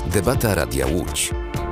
Debata Radia Łódź.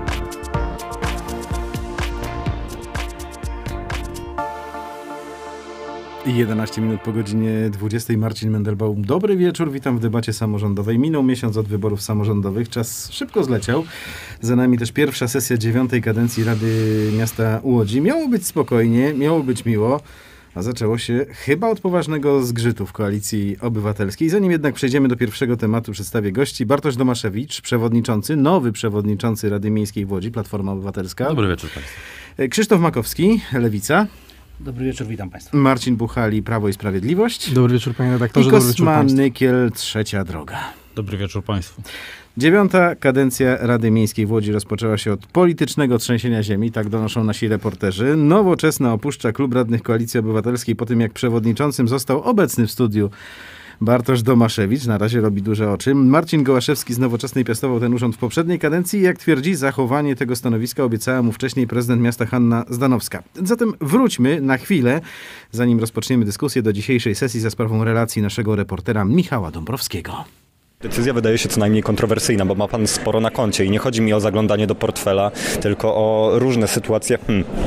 I 11 minut po godzinie 20. Marcin Mendelbaum. Dobry wieczór, witam w debacie samorządowej. Minął miesiąc od wyborów samorządowych, czas szybko zleciał. Za nami też pierwsza sesja 9. kadencji Rady Miasta Łodzi. Miało być spokojnie, miało być miło, a zaczęło się chyba od poważnego zgrzytu w Koalicji Obywatelskiej. Zanim jednak przejdziemy do pierwszego tematu, przedstawię gości. Bartosz Domaszewicz, przewodniczący, nowy przewodniczący Rady Miejskiej w Łodzi, Platforma Obywatelska. Dobry wieczór Państwu. Krzysztof Makowski, Lewica. Dobry wieczór, witam Państwa. Marcin Buchali, Prawo i Sprawiedliwość. Dobry wieczór, panie redaktorze. I Kosma Nykiel, Trzecia Droga. Dobry wieczór Państwu. 9. kadencja Rady Miejskiej w Łodzi rozpoczęła się od politycznego trzęsienia ziemi, tak donoszą nasi reporterzy. Nowoczesna opuszcza klub radnych Koalicji Obywatelskiej po tym, jak przewodniczącym został obecny w studiu Bartosz Domaszewicz. Na razie robi duże oczy. Marcin Gołaszewski z Nowoczesnej piastował ten urząd w poprzedniej kadencji i jak twierdzi, zachowanie tego stanowiska obiecała mu wcześniej prezydent miasta Hanna Zdanowska. Zatem wróćmy na chwilę, zanim rozpoczniemy dyskusję, do dzisiejszej sesji za sprawą relacji naszego reportera Michała Dąbrowskiego. Decyzja wydaje się co najmniej kontrowersyjna, bo ma pan sporo na koncie i nie chodzi mi o zaglądanie do portfela, tylko o różne sytuacje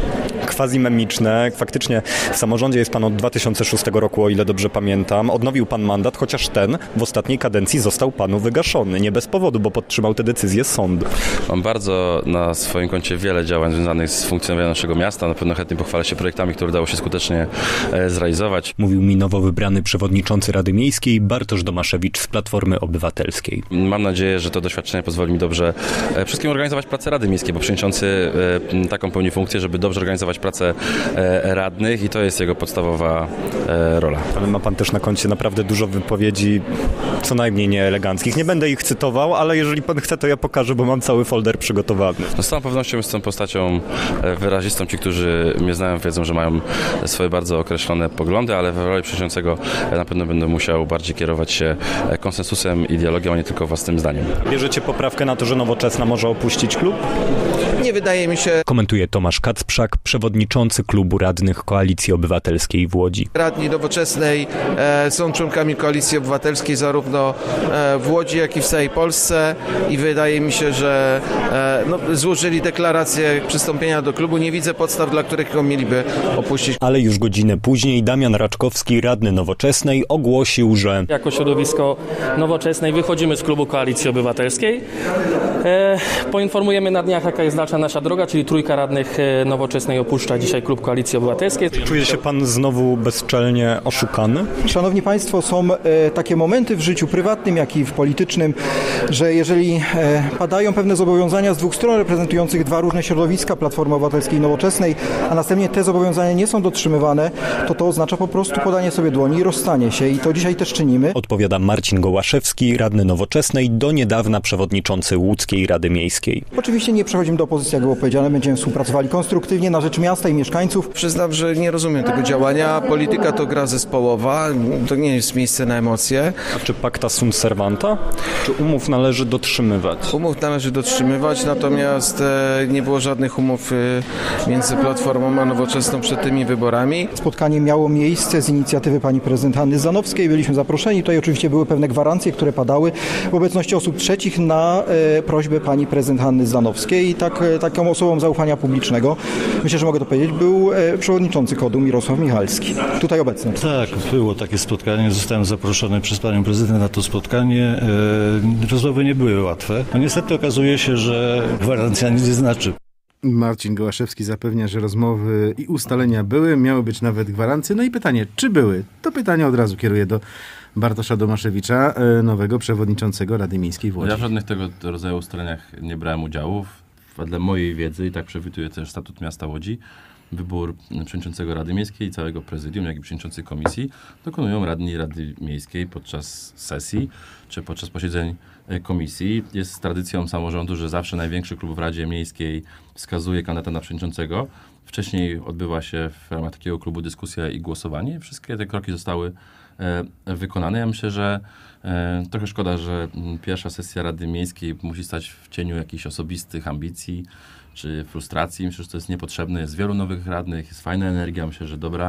quasi-memiczne. Faktycznie w samorządzie jest pan od 2006 roku, o ile dobrze pamiętam. Odnowił pan mandat, chociaż ten w ostatniej kadencji został panu wygaszony. Nie bez powodu, bo podtrzymał te decyzje sądu. Mam bardzo na swoim koncie wiele działań związanych z funkcjonowaniem naszego miasta. Na pewno chętnie pochwalę się projektami, które udało się skutecznie zrealizować. Mówił mi nowo wybrany przewodniczący Rady Miejskiej Bartosz Domaszewicz z Platformy Obywatelskiej. Mam nadzieję, że to doświadczenie pozwoli mi dobrze wszystkim organizować pracę Rady Miejskiej, bo przewodniczący taką pełni funkcję, żeby dobrze organizować pracę radnych i to jest jego podstawowa rola. Ale ma pan też na koncie naprawdę dużo wypowiedzi, co najmniej nieeleganckich. Nie będę ich cytował, ale jeżeli pan chce, to ja pokażę, bo mam cały folder przygotowany. No, z całą pewnością jestem postacią wyrazistą. Ci, którzy mnie znają, wiedzą, że mają swoje bardzo określone poglądy, ale w roli przewodniczącego na pewno będę musiał bardziej kierować się konsensusem i dialogiem, a nie tylko własnym zdaniem. Bierzecie poprawkę na to, że Nowoczesna może opuścić klub? Nie wydaje mi się. Komentuje Tomasz Kacprzak, przewodniczący klubu radnych Koalicji Obywatelskiej w Łodzi. Radni Nowoczesnej są członkami Koalicji Obywatelskiej zarówno w Łodzi, jak i w całej Polsce i wydaje mi się, że złożyli deklarację przystąpienia do klubu. Nie widzę podstaw, dla których go mieliby opuścić. Ale już godzinę później Damian Raczkowski, radny Nowoczesnej, ogłosił, że jako środowisko Nowoczesnej wychodzimy z klubu Koalicji Obywatelskiej. Poinformujemy na dniach, jaka jest dalsza nasza droga, czyli trójka radnych Nowoczesnej opuszcza dzisiaj klub Koalicji Obywatelskiej. Czuje się pan znowu bezczelnie oszukany? Szanowni Państwo, są takie momenty w życiu prywatnym, jak i w politycznym, że jeżeli padają pewne zobowiązania z dwóch stron reprezentujących dwa różne środowiska, Platformy Obywatelskiej i Nowoczesnej, a następnie te zobowiązania nie są dotrzymywane, to oznacza po prostu podanie sobie dłoni i rozstanie się. I to dzisiaj też czynimy. Odpowiada Marcin Gołaszewski, radny Nowoczesnej, do niedawna przewodniczący Łódzkiej Rady Miejskiej. Oczywiście nie przechodzimy do opozycji, jak było powiedziane, będziemy współpracowali konstruktywnie na rzecz miasta i mieszkańców. Przyznam, że nie rozumiem tego działania. Polityka to gra zespołowa, to nie jest miejsce na emocje. A czy pacta sunt servanta? Czy umów należy dotrzymywać? Umów należy dotrzymywać, natomiast nie było żadnych umów między Platformą a Nowoczesną przed tymi wyborami. Spotkanie miało miejsce z inicjatywy pani prezydent Hanny Zdanowskiej. Byliśmy zaproszeni. Tutaj oczywiście były pewne gwarancje, które padały w obecności osób trzecich na prośbę pani prezydent Hanny Zdanowskiej. I taką osobą zaufania publicznego, myślę, że mogę to powiedzieć, był przewodniczący KOD-u Mirosław Michalski. Tutaj obecny. Tak, było takie spotkanie. Zostałem zaproszony przez panią prezydent na to spotkanie. Rozmowy nie były łatwe. No niestety okazuje się, że gwarancja nic nie znaczy. Marcin Gołaszewski zapewnia, że rozmowy i ustalenia były, miały być nawet gwarancje. No i pytanie, czy były? To pytanie od razu kieruję do Bartosza Domaszewicza, nowego przewodniczącego Rady Miejskiej w Łodzi. Ja w żadnych tego rodzaju ustaleniach nie brałem udziału. Wedle mojej wiedzy, i tak przewiduje też statut miasta Łodzi, wybór przewodniczącego Rady Miejskiej, całego prezydium, jak i przewodniczącej komisji dokonują radni Rady Miejskiej podczas sesji czy podczas posiedzeń komisji. Jest tradycją samorządu, że zawsze największy klub w Radzie Miejskiej wskazuje kandydata na przewodniczącego. Wcześniej odbyła się w ramach takiego klubu dyskusja i głosowanie. Wszystkie te kroki zostały wykonane. Ja myślę, że trochę szkoda, że pierwsza sesja Rady Miejskiej musi stać w cieniu jakichś osobistych ambicji czy frustracji. Myślę, że to jest niepotrzebne. Jest wielu nowych radnych, jest fajna energia. Myślę, że dobra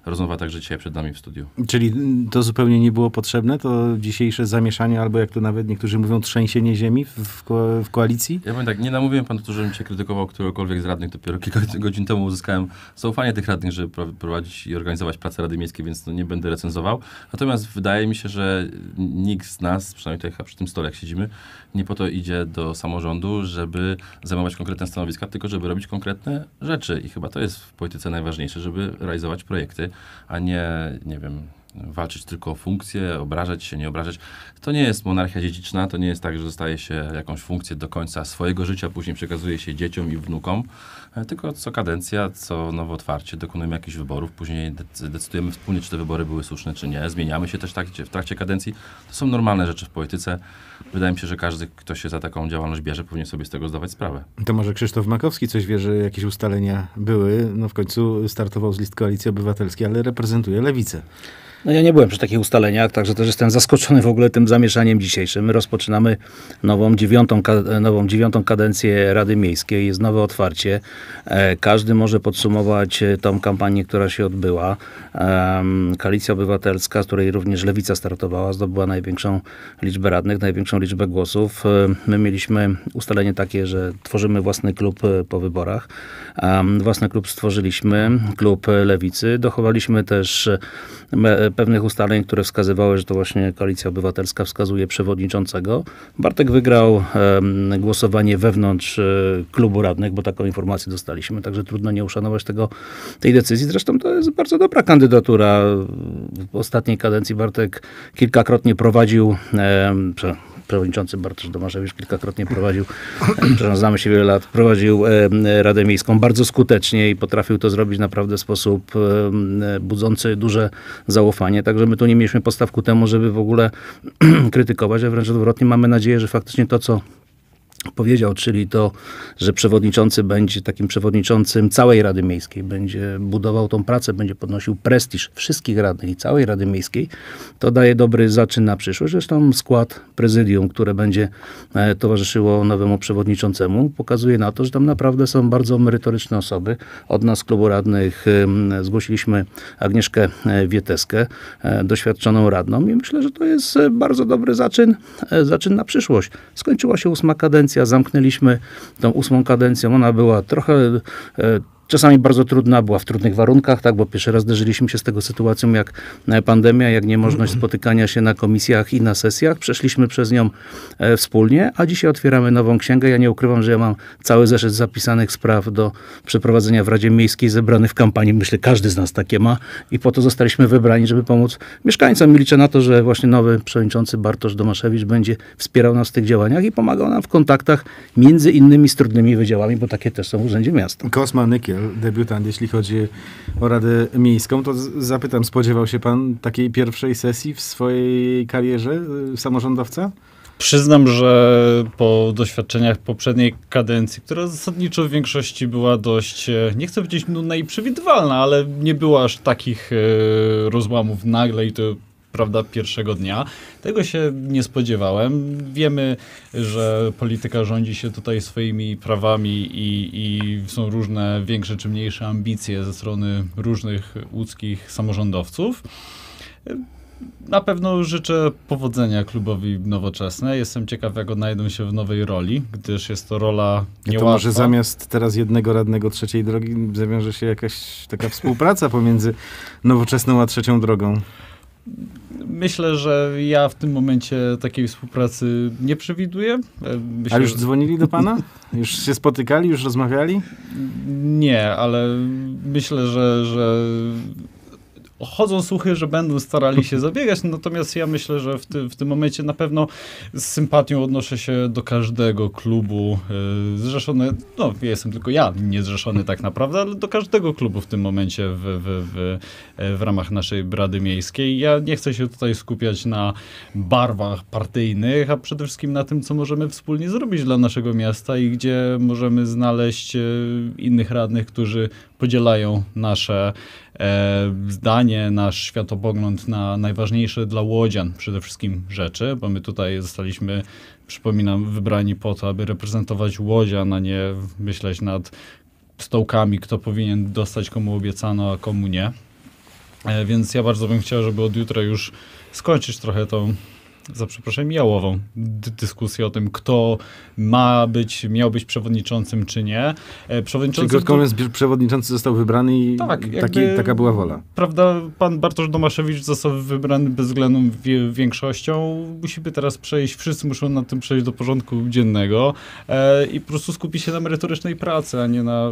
rozmowa także dzisiaj przed nami w studiu. Czyli to zupełnie nie było potrzebne, to dzisiejsze zamieszanie, albo jak tu nawet niektórzy mówią, trzęsienie ziemi w koalicji? Ja powiem tak, nie namówiłem panu, żebym cię krytykował któregokolwiek z radnych. Dopiero kilka godzin temu uzyskałem zaufanie tych radnych, żeby prowadzić i organizować prace Rady Miejskiej, więc nie będę recenzował. Natomiast wydaje mi się, że nikt z nas, przynajmniej tutaj chyba przy tym stole jak siedzimy, nie po to idzie do samorządu, żeby zajmować konkretne stanowiska, tylko żeby robić konkretne rzeczy. I chyba to jest w polityce najważniejsze, żeby realizować projekty, a nie wiem, walczyć tylko o funkcję, obrażać się, nie obrażać. To nie jest monarchia dziedziczna, to nie jest tak, że dostaje się jakąś funkcję do końca swojego życia, później przekazuje się dzieciom i wnukom, tylko co kadencja, co nowe otwarcie, dokonujemy jakichś wyborów, później decydujemy wspólnie, czy te wybory były słuszne, czy nie. Zmieniamy się też w trakcie kadencji. To są normalne rzeczy w polityce. Wydaje mi się, że każdy, kto się za taką działalność bierze, powinien sobie z tego zdawać sprawę. To może Krzysztof Makowski coś wie, że jakieś ustalenia były. No w końcu startował z list Koalicji Obywatelskiej, ale reprezentuje Lewicę. No ja nie byłem przy takich ustaleniach, także też jestem zaskoczony w ogóle tym zamieszaniem dzisiejszym. My rozpoczynamy nową dziewiątą kadencję Rady Miejskiej, jest nowe otwarcie. Każdy może podsumować tą kampanię, która się odbyła. Koalicja Obywatelska, z której również Lewica startowała, zdobyła największą liczbę radnych, największą liczbę głosów. My mieliśmy ustalenie takie, że tworzymy własny klub po wyborach. Własny klub stworzyliśmy, klub Lewicy. Dochowaliśmy też pewnych ustaleń, które wskazywały, że to właśnie Koalicja Obywatelska wskazuje przewodniczącego. Bartek wygrał głosowanie wewnątrz klubu radnych, bo taką informację dostaliśmy, także trudno nie uszanować tej decyzji. Zresztą to jest bardzo dobra kandydatura. W ostatniej kadencji Bartek kilkakrotnie prowadził, przewodniczący Bartosz Domaszewicz kilkakrotnie prowadził, znamy się wiele lat, prowadził Radę Miejską bardzo skutecznie i potrafił to zrobić naprawdę w sposób budzący duże zaufanie. Także my tu nie mieliśmy podstaw ku temu, żeby w ogóle krytykować, a wręcz odwrotnie mamy nadzieję, że faktycznie to, co powiedział, czyli to, że przewodniczący będzie takim przewodniczącym całej Rady Miejskiej, będzie budował tą pracę, będzie podnosił prestiż wszystkich radnych i całej Rady Miejskiej, to daje dobry zaczyn na przyszłość. Zresztą skład prezydium, które będzie towarzyszyło nowemu przewodniczącemu, pokazuje na to, że tam naprawdę są bardzo merytoryczne osoby. Od nas, klubu radnych, zgłosiliśmy Agnieszkę Wieteskę, doświadczoną radną i myślę, że to jest bardzo dobry zaczyn na przyszłość. Skończyła się 8. kadencja, zamknęliśmy tą 8. kadencją. Ona była trochę czasami bardzo trudna, była w trudnych warunkach, tak, bo pierwszy raz zderzyliśmy się z tego sytuacją jak pandemia, jak niemożność spotykania się na komisjach i na sesjach. Przeszliśmy przez nią wspólnie, a dzisiaj otwieramy nową księgę. Ja nie ukrywam, że ja mam cały zeszyt zapisanych spraw do przeprowadzenia w Radzie Miejskiej, zebrany w kampanii. Myślę, każdy z nas takie ma i po to zostaliśmy wybrani, żeby pomóc mieszkańcom. I liczę na to, że właśnie nowy przewodniczący Bartosz Domaszewicz będzie wspierał nas w tych działaniach i pomagał nam w kontaktach między innymi z trudnymi wydziałami, bo takie też są w Urzędzie Miasta. Kosma Nykiel, debiutant, jeśli chodzi o Radę Miejską, to zapytam, spodziewał się pan takiej pierwszej sesji w swojej karierze samorządowca? Przyznam, że po doświadczeniach poprzedniej kadencji, która zasadniczo w większości była dość, nie chcę powiedzieć nudna i przewidywalna, ale nie było aż takich rozłamów nagle i to prawda, pierwszego dnia. Tego się nie spodziewałem. Wiemy, że polityka rządzi się tutaj swoimi prawami i są różne większe czy mniejsze ambicje ze strony różnych łódzkich samorządowców. Na pewno życzę powodzenia klubowi Nowoczesnej. Jestem ciekaw, jak odnajdą się w nowej roli, gdyż jest to rola niełatwa. To może zamiast teraz jednego radnego trzeciej drogi zawiąże się jakaś taka współpraca pomiędzy Nowoczesną a trzecią drogą? Myślę, że ja w tym momencie takiej współpracy nie przewiduję. A już dzwonili do pana? Już się spotykali? Już rozmawiali? Nie, ale myślę, że chodzą słuchy, że będą starali się zabiegać, natomiast ja myślę, że w tym momencie na pewno z sympatią odnoszę się do każdego klubu zrzeszony, no jestem tylko ja niezrzeszony tak naprawdę, ale do każdego klubu w tym momencie w ramach naszej Rady Miejskiej. Ja nie chcę się tutaj skupiać na barwach partyjnych, a przede wszystkim na tym, co możemy wspólnie zrobić dla naszego miasta i gdzie możemy znaleźć innych radnych, którzy podzielają nasze zdanie, nasz światopogląd na najważniejsze dla łodzian przede wszystkim rzeczy, bo my tutaj zostaliśmy, przypominam, wybrani po to, aby reprezentować łodzian, a nie myśleć nad stołkami, kto powinien dostać, komu obiecano, a komu nie. Więc ja bardzo bym chciał, żeby od jutra już skończyć trochę tą, za przeproszeniem, jałową dyskusję o tym, kto miał być przewodniczącym, czy nie. Czyli krótko mówiąc, przewodniczący został wybrany i taka była wola. Prawda, pan Bartosz Domaszewicz został wybrany bezwzględną większością. Musimy teraz wszyscy muszą nad tym przejść do porządku dziennego i po prostu skupić się na merytorycznej pracy, a nie na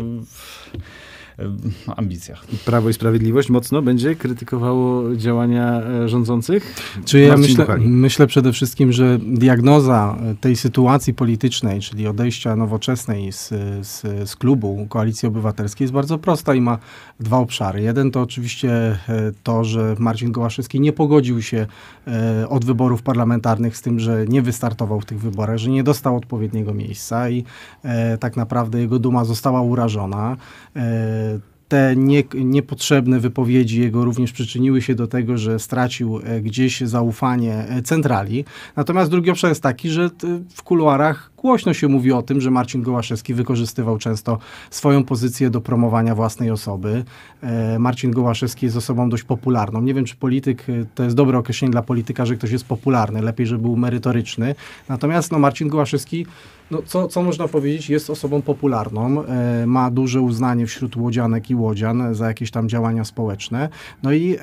ambicjach. Prawo i Sprawiedliwość mocno będzie krytykowało działania rządzących? Czy ja myślę przede wszystkim, że diagnoza tej sytuacji politycznej, czyli odejścia Nowoczesnej z klubu Koalicji Obywatelskiej jest bardzo prosta i ma dwa obszary. Jeden to oczywiście to, że Marcin Gołaszewski nie pogodził się od wyborów parlamentarnych z tym, że nie wystartował w tych wyborach, że nie dostał odpowiedniego miejsca i tak naprawdę jego duma została urażona. Te niepotrzebne wypowiedzi jego również przyczyniły się do tego, że stracił gdzieś zaufanie centrali. Natomiast drugi obszar jest taki, że w kuluarach głośno się mówi o tym, że Marcin Gołaszewski wykorzystywał często swoją pozycję do promowania własnej osoby. Marcin Gołaszewski jest osobą dość popularną. Nie wiem, czy polityk, to jest dobre określenie dla polityka, że ktoś jest popularny. Lepiej, żeby był merytoryczny. Natomiast Marcin Gołaszewski, co można powiedzieć, jest osobą popularną. Ma duże uznanie wśród łodzianek i łodzian za jakieś tam działania społeczne. No i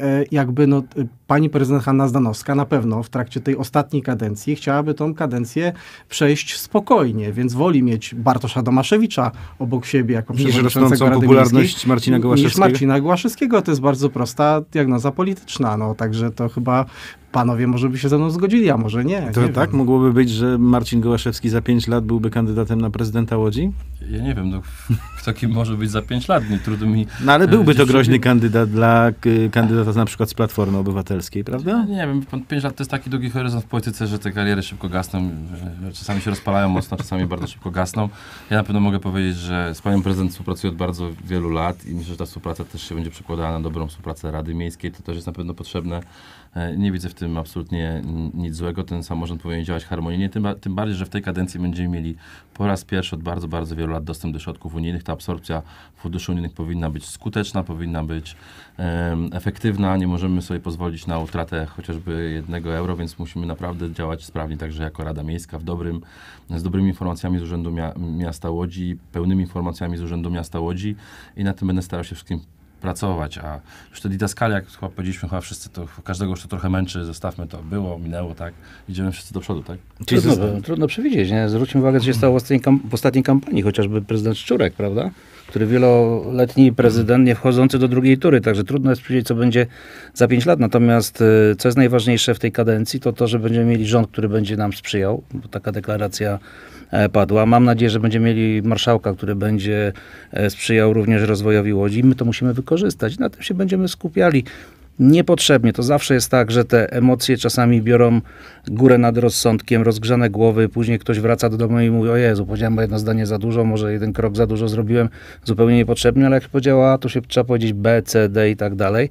pani prezydent Hanna Zdanowska na pewno w trakcie tej ostatniej kadencji chciałaby tą kadencję przejść spokojnie, więc woli mieć Bartosza Domaszewicza obok siebie jako przewodniczącego Rady popularność Marcina Gołaszewskiego. Niż Marcina Gołaszewskiego. To jest bardzo prosta diagnoza polityczna. Także to chyba panowie może by się ze mną zgodzili, a może nie. To tak? Mogłoby być, że Marcin Gołaszewski za 5 lat byłby kandydatem na prezydenta Łodzi? Ja nie wiem, kto kim może być za 5 lat. Trudno mi... No ale byłby to groźny kandydat dla kandydata na przykład z Platformy Obywatelskiej, prawda? Nie wiem, 5 lat to jest taki długi horyzont w polityce, że te kariery szybko gasną. Czasami się rozpalają mocno, czasami bardzo szybko gasną. Ja na pewno mogę powiedzieć, że z panią prezydent współpracuję od bardzo wielu lat i myślę, że ta współpraca też się będzie przekładała na dobrą współpracę Rady Miejskiej. To też jest na pewno potrzebne. Nie widzę w tym absolutnie nic złego. Ten samorząd powinien działać harmonijnie, tym bardziej, że w tej kadencji będziemy mieli po raz pierwszy od bardzo, bardzo wielu lat dostęp do środków unijnych. Ta absorpcja funduszy unijnych powinna być skuteczna, powinna być efektywna. Nie możemy sobie pozwolić na utratę chociażby 1 euro, więc musimy naprawdę działać sprawnie, także jako Rada Miejska z dobrymi informacjami z Urzędu Miasta Łodzi, pełnymi informacjami z Urzędu Miasta Łodzi i na tym będę starał się wszystkim pracować, a już te didaskalia, jak chyba powiedzieliśmy, wszyscy to, każdego już to trochę męczy, zostawmy to, minęło, tak, idziemy wszyscy do przodu, tak? Trudno przewidzieć, nie? Zwróćmy uwagę, co się stało w ostatniej kampanii, chociażby prezydent Szczurek, prawda? Który wieloletni prezydent, nie wchodzący do drugiej tury, także trudno jest przewidzieć, co będzie za 5 lat. Natomiast co jest najważniejsze w tej kadencji, to że będziemy mieli rząd, który będzie nam sprzyjał, bo taka deklaracja padła. Mam nadzieję, że będziemy mieli marszałka, który będzie sprzyjał również rozwojowi Łodzi. My to musimy wykorzystać. Na tym się będziemy skupiali. Niepotrzebnie. To zawsze jest tak, że te emocje czasami biorą górę nad rozsądkiem, rozgrzane głowy, później ktoś wraca do domu i mówi: o Jezu, powiedziałem jedno zdanie za dużo, może jeden krok za dużo zrobiłem, zupełnie niepotrzebnie, ale jak powiedziała A, to się trzeba powiedzieć B, C, D i tak dalej.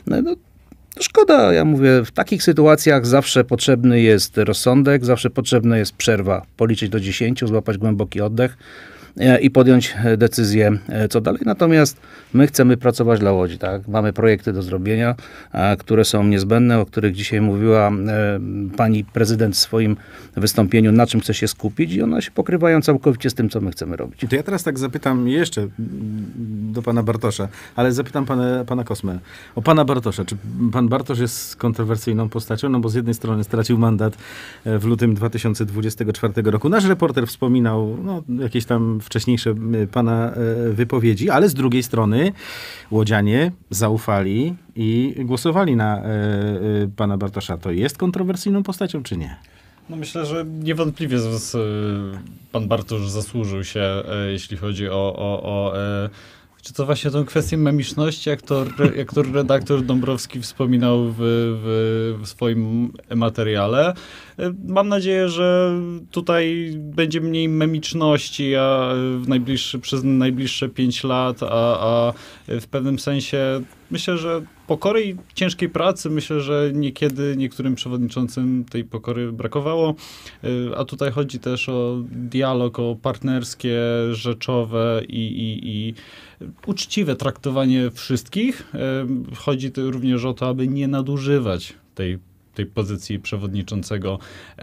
To szkoda, ja mówię, w takich sytuacjach zawsze potrzebny jest rozsądek, zawsze potrzebna jest przerwa, policzyć do 10, złapać głęboki oddech i podjąć decyzję, co dalej. Natomiast my chcemy pracować dla Łodzi, tak? Mamy projekty do zrobienia, które są niezbędne, o których dzisiaj mówiła pani prezydent w swoim wystąpieniu, na czym chce się skupić i one się pokrywają całkowicie z tym, co my chcemy robić. To ja teraz tak zapytam jeszcze do pana Bartosza, ale zapytam pana Kosmę o pana Bartosza. Czy pan Bartosz jest kontrowersyjną postacią? No bo z jednej strony stracił mandat w lutym 2024 roku. Nasz reporter wspominał jakieś tam wcześniejsze pana wypowiedzi, ale z drugiej strony łodzianie zaufali i głosowali na pana Bartosza. To jest kontrowersyjną postacią, czy nie? No myślę, że niewątpliwie pan Bartosz zasłużył się, jeśli chodzi o czy to właśnie tą kwestię memiczności, jak to redaktor Dąbrowski wspominał w swoim materiale. Mam nadzieję, że tutaj będzie mniej memiczności przez najbliższe 5 lat, a w pewnym sensie myślę, że pokory i ciężkiej pracy, myślę, że niekiedy niektórym przewodniczącym tej pokory brakowało, a tutaj chodzi też o dialog, o partnerskie, rzeczowe i uczciwe traktowanie wszystkich. Chodzi tu również o to, aby nie nadużywać tej pozycji przewodniczącego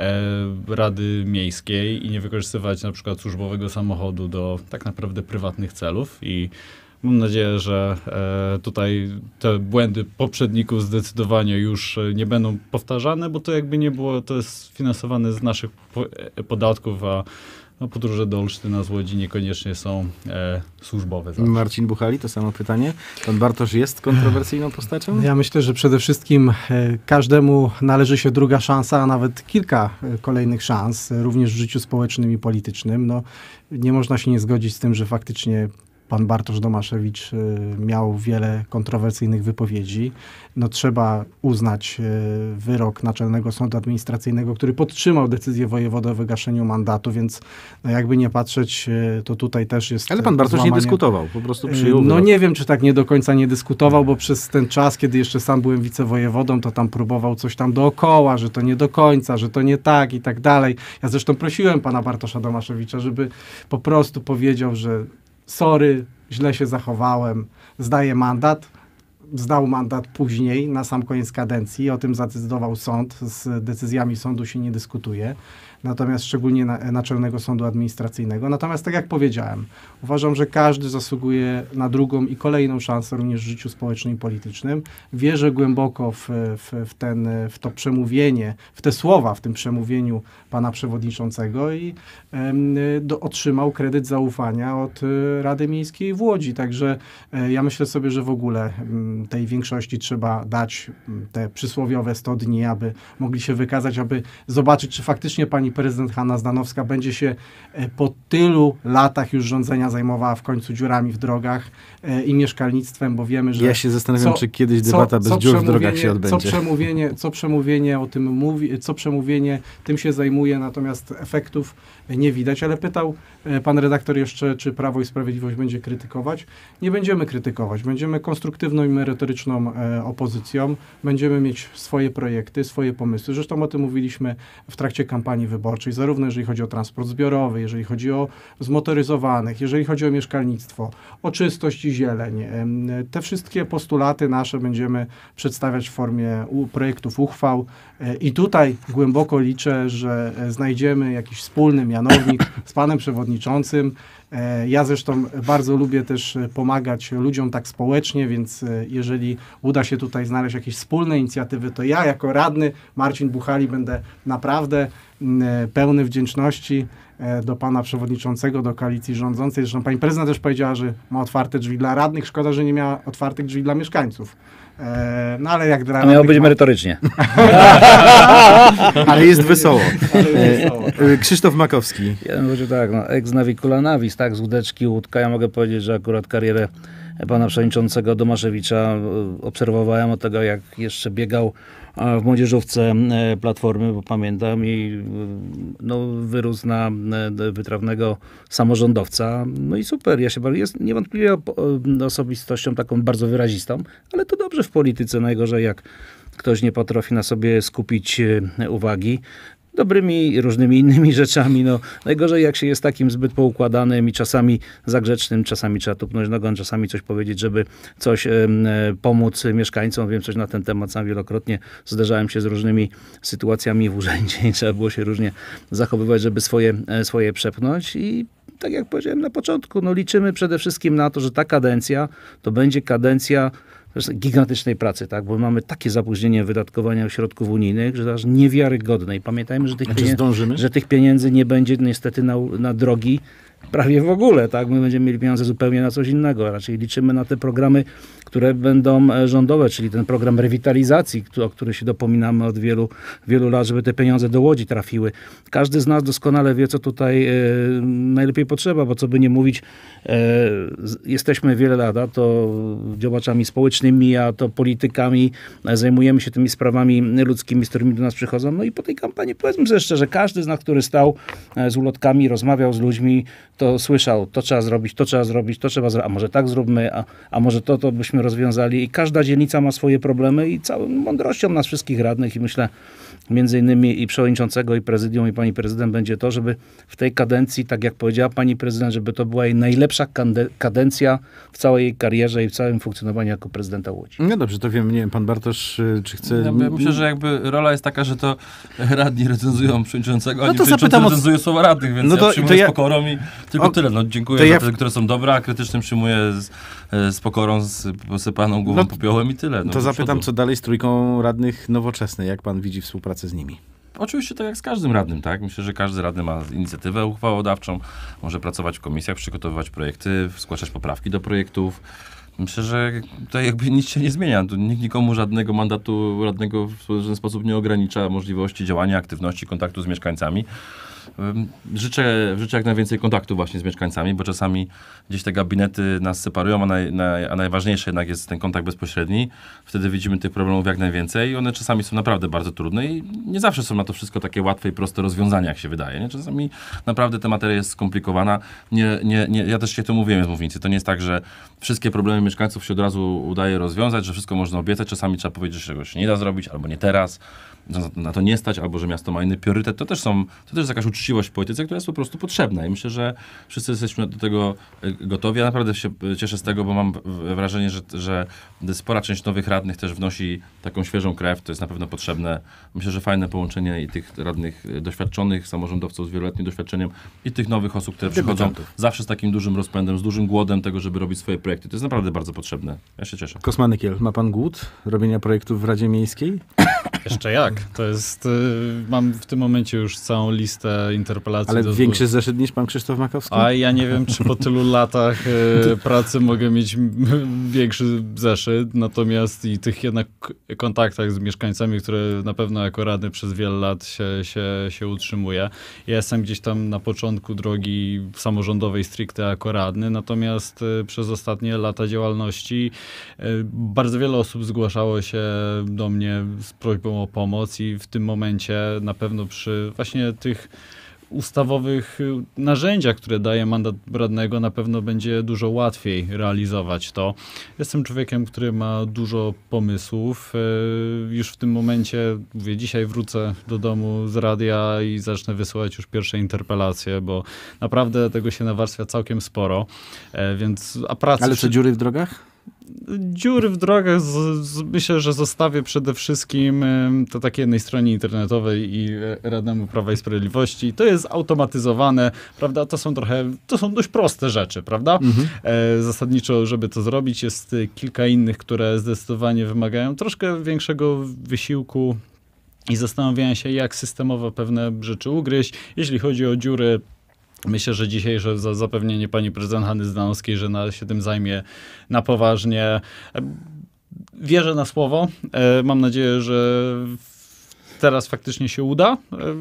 Rady Miejskiej i nie wykorzystywać na przykład służbowego samochodu do tak naprawdę prywatnych celów. I mam nadzieję, że tutaj te błędy poprzedników zdecydowanie już nie będą powtarzane, bo to jakby nie było, to jest finansowane z naszych podatków, a podróże do Olsztyna z Łodzi niekoniecznie są służbowe. Zawsze. Marcin Buchali, to samo pytanie. Pan Bartosz jest kontrowersyjną postacią? Ja myślę, że przede wszystkim każdemu należy się druga szansa, a nawet kilka kolejnych szans, również w życiu społecznym i politycznym. No, nie można się nie zgodzić z tym, że faktycznie pan Bartosz Domaszewicz miał wiele kontrowersyjnych wypowiedzi. No, trzeba uznać wyrok Naczelnego Sądu Administracyjnego, który podtrzymał decyzję wojewody o wygaszeniu mandatu, więc no, jakby nie patrzeć, to tutaj też jest... Ale pan Bartosz nie dyskutował, po prostu przyjął No wyrok. nie wiem, czy tak nie do końca nie dyskutował, bo przez ten czas, kiedy jeszcze sam byłem wicewojewodą, to tam próbował coś tam dookoła, że to nie do końca, że to nie tak i tak dalej. Ja zresztą prosiłem pana Bartosza Domaszewicza, żeby po prostu powiedział, że sorry, źle się zachowałem, zdaję mandat. Zdał mandat później, na sam koniec kadencji. O tym zadecydował sąd. Z decyzjami sądu się nie dyskutuje. Natomiast szczególnie Naczelnego Sądu Administracyjnego. Natomiast tak jak powiedziałem, uważam, że każdy zasługuje na drugą i kolejną szansę również w życiu społecznym i politycznym. Wierzę głęboko w to przemówienie, w te słowa w tym przemówieniu pana przewodniczącego i otrzymał kredyt zaufania od Rady Miejskiej w Łodzi. Także ja myślę sobie, że w ogóle tej większości trzeba dać te przysłowiowe 100 dni, aby mogli się wykazać, aby zobaczyć, czy faktycznie pani prezydent Hanna Zdanowska będzie się po tylu latach już rządzenia zajmowała w końcu dziurami w drogach i mieszkalnictwem, bo wiemy, że... Ja się zastanawiam, czy kiedyś debata bez dziur w drogach się odbędzie. Co przemówienie o tym mówi, co przemówienie tym się zajmuje, natomiast efektów nie widać, ale pytał pan redaktor jeszcze, czy Prawo i Sprawiedliwość będzie krytykować. Nie będziemy krytykować. Będziemy konstruktywną i merytoryczną opozycją. Będziemy mieć swoje projekty, swoje pomysły. Zresztą o tym mówiliśmy w trakcie kampanii wyborczej, zarówno jeżeli chodzi o transport zbiorowy, jeżeli chodzi o zmotoryzowanych, jeżeli chodzi o mieszkalnictwo, o czystość i zieleń. Te wszystkie postulaty nasze będziemy przedstawiać w formie projektów uchwał i tutaj głęboko liczę, że znajdziemy jakiś wspólny mianownik z panem przewodniczącym. Ja zresztą bardzo lubię też pomagać ludziom tak społecznie, więc jeżeli uda się tutaj znaleźć jakieś wspólne inicjatywy, to ja jako radny Marcin Buchali będę naprawdę pełny wdzięczności do pana przewodniczącego, do koalicji rządzącej. Zresztą pani prezydent też powiedziała, że ma otwarte drzwi dla radnych. Szkoda, że nie miała otwartych drzwi dla mieszkańców. No ale jak dla radnych... miało być merytorycznie. Ale jest wesoło. Krzysztof Makowski. Ja mówię tak, ex navicula navis, tak, z łódeczki łódka. Ja mogę powiedzieć, że akurat karierę pana przewodniczącego Domaszewicza obserwowałem od tego, jak jeszcze biegał w młodzieżówce Platformy, bo pamiętam, i wyrósł na wytrawnego samorządowca. No i super, jest niewątpliwie osobistością taką bardzo wyrazistą, ale to dobrze w polityce. Najgorzej, jak ktoś nie potrafi na sobie skupić uwagi dobrymi i różnymi innymi rzeczami. Najgorzej, jak się jest takim zbyt poukładanym i czasami zagrzecznym, czasami trzeba tupnąć nogą, czasami coś powiedzieć, żeby coś pomóc mieszkańcom. Wiem coś na ten temat, sam wielokrotnie zderzałem się z różnymi sytuacjami w urzędzie i trzeba było się różnie zachowywać, żeby swoje przepchnąć. I tak jak powiedziałem na początku, liczymy przede wszystkim na to, że ta kadencja to będzie kadencja gigantycznej pracy, tak? Bo mamy takie zapóźnienie wydatkowania środków unijnych, że aż niewiarygodne. I pamiętajmy, że tych pieniędzy nie będzie niestety na drogi prawie w ogóle, tak? My będziemy mieli pieniądze zupełnie na coś innego. Raczej liczymy na te programy, które będą rządowe, czyli ten program rewitalizacji, o który się dopominamy od wielu, wielu lat, żeby te pieniądze do Łodzi trafiły. Każdy z nas doskonale wie, co tutaj najlepiej potrzeba, bo co by nie mówić, jesteśmy wiele lat, a to działaczami społecznymi, a to politykami, zajmujemy się tymi sprawami ludzkimi, z którymi do nas przychodzą. No i po tej kampanii, powiedzmy sobie szczerze, każdy z nas, który stał z ulotkami, rozmawiał z ludźmi, to słyszał, to trzeba zrobić, to trzeba zrobić, to trzeba zrobić, a może tak zróbmy, a może to byśmy rozwiązali. I każda dzielnica ma swoje problemy i całą mądrością nas wszystkich radnych i myślę, między innymi i przewodniczącego, i prezydium, i pani prezydent będzie to, żeby w tej kadencji, tak jak powiedziała pani prezydent, żeby to była jej najlepsza kadencja w całej jej karierze i w całym funkcjonowaniu jako prezydenta Łodzi. No dobrze, to wiem, nie wiem, pan Bartosz, czy chce... Ja myślę, że jakby rola jest taka, że to radni recenzują przewodniczącego, a No nie to przewodniczący zapytam o- recenzują słowa radnych, więc No to- ja przyjmuję to ja- z pokorą i tylko tyle. No, to dziękuję ja- za te, które są dobre, a krytycznym przyjmuję z pokorą, z posypaną głową No, popiołem i tyle. No, To do zapytam, przodu. co dalej z trójką radnych Nowoczesnej, jak pan widzi współpracę z nimi? Oczywiście tak jak z każdym radnym, tak? Myślę, że każdy radny ma inicjatywę uchwałodawczą, może pracować w komisjach, przygotowywać projekty, zgłaszać poprawki do projektów. Myślę, że tutaj jakby nic się nie zmienia. Tu nikt nikomu żadnego mandatu radnego w żaden sposób nie ogranicza możliwości działania, aktywności, kontaktu z mieszkańcami. Życzę jak najwięcej kontaktu właśnie z mieszkańcami, bo czasami gdzieś te gabinety nas separują, a najważniejsze jednak jest ten kontakt bezpośredni. Wtedy widzimy tych problemów jak najwięcej i one czasami są naprawdę bardzo trudne i nie zawsze są na to wszystko takie łatwe i proste rozwiązania, jak się wydaje. Nie? Czasami naprawdę ta materia jest skomplikowana. Ja też się to mówiłem z mównicy. To nie jest tak, że wszystkie problemy mieszkańców się od razu udaje rozwiązać, że wszystko można obiecać. Czasami trzeba powiedzieć, że czegoś nie da zrobić albo nie teraz, że na to nie stać, albo że miasto ma inny priorytet. To też jest jakaś uczciwość w polityce, która jest po prostu potrzebna i myślę, że wszyscy jesteśmy do tego gotowi. Ja naprawdę się cieszę z tego, bo mam wrażenie, że spora część nowych radnych też wnosi taką świeżą krew. To jest na pewno potrzebne. Myślę, że fajne połączenie i tych radnych doświadczonych, samorządowców z wieloletnim doświadczeniem i tych nowych osób, które przychodzą zawsze z takim dużym rozpędem, z dużym głodem tego, żeby robić swoje projekty. To jest naprawdę bardzo potrzebne. Ja się cieszę. Kosmanykiel, ma pan głód robienia projektów w Radzie Miejskiej? Jeszcze jak? To jest... Mam w tym momencie już całą listę interpelacji. Ale większy zeszyt niż pan Krzysztof Makowski? A ja nie wiem, czy po tylu latach pracy mogę mieć większy zeszyt, natomiast i tych jednak kontaktach z mieszkańcami, które na pewno jako radny przez wiele lat się utrzymuje. Ja jestem gdzieś tam na początku drogi samorządowej stricte jako radny, natomiast przez ostatnie lata działalności bardzo wiele osób zgłaszało się do mnie z prośbą o pomoc i w tym momencie na pewno przy właśnie tych ustawowych narzędziach, które daje mandat radnego, na pewno będzie dużo łatwiej realizować to. Jestem człowiekiem, który ma dużo pomysłów. Już w tym momencie, mówię, dzisiaj wrócę do domu z radia i zacznę wysyłać już pierwsze interpelacje, bo naprawdę tego się nawarstwia całkiem sporo. Więc, a pracy... Ale co, dziury w drogach? Dziury w drogach myślę, że zostawię przede wszystkim to takiej jednej stronie internetowej i radnemu Prawa i Sprawiedliwości. To jest automatyzowane, prawda? To są dość proste rzeczy, prawda? Zasadniczo, żeby to zrobić, jest kilka innych, które zdecydowanie wymagają troszkę większego wysiłku i zastanawiania się, jak systemowo pewne rzeczy ugryźć. Jeśli chodzi o dziury, myślę, że dzisiejsze zapewnienie pani prezydent Hanny Zdanowskiej, że się tym zajmie na poważnie. Wierzę na słowo. Mam nadzieję, że teraz faktycznie się uda.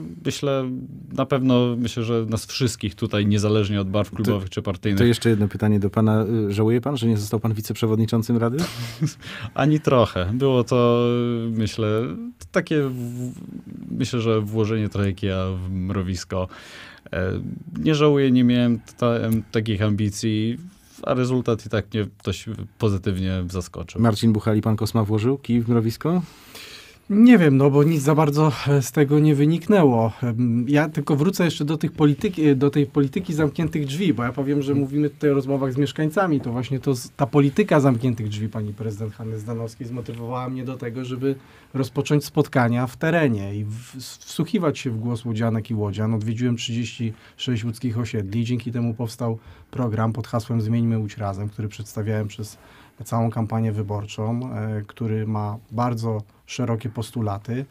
Myślę, że nas wszystkich tutaj, niezależnie od barw klubowych czy partyjnych. To jeszcze jedno pytanie do pana. Żałuje pan, że nie został pan wiceprzewodniczącym Rady? Ani trochę. Było to, myślę, że włożenie trochę kija w mrowisko. Nie żałuję, nie miałem takich ambicji, a rezultat i tak mnie dość pozytywnie zaskoczył. Marcin Buchali, pan Kosma włożył kij w mrowisko? Nie wiem, no bo nic za bardzo z tego nie wyniknęło. Ja tylko wrócę jeszcze do tej polityki zamkniętych drzwi, bo ja powiem, że mówimy tutaj o rozmowach z mieszkańcami, to właśnie ta polityka zamkniętych drzwi pani prezydent Hanny Zdanowskiej zmotywowała mnie do tego, żeby rozpocząć spotkania w terenie i wsłuchiwać się w głos łodzianek i łodzian. Odwiedziłem 36 łódzkich osiedli, dzięki temu powstał program pod hasłem Zmieńmy Łódź Razem, który przedstawiałem przez całą kampanię wyborczą, który ma bardzo szerokie postulaty.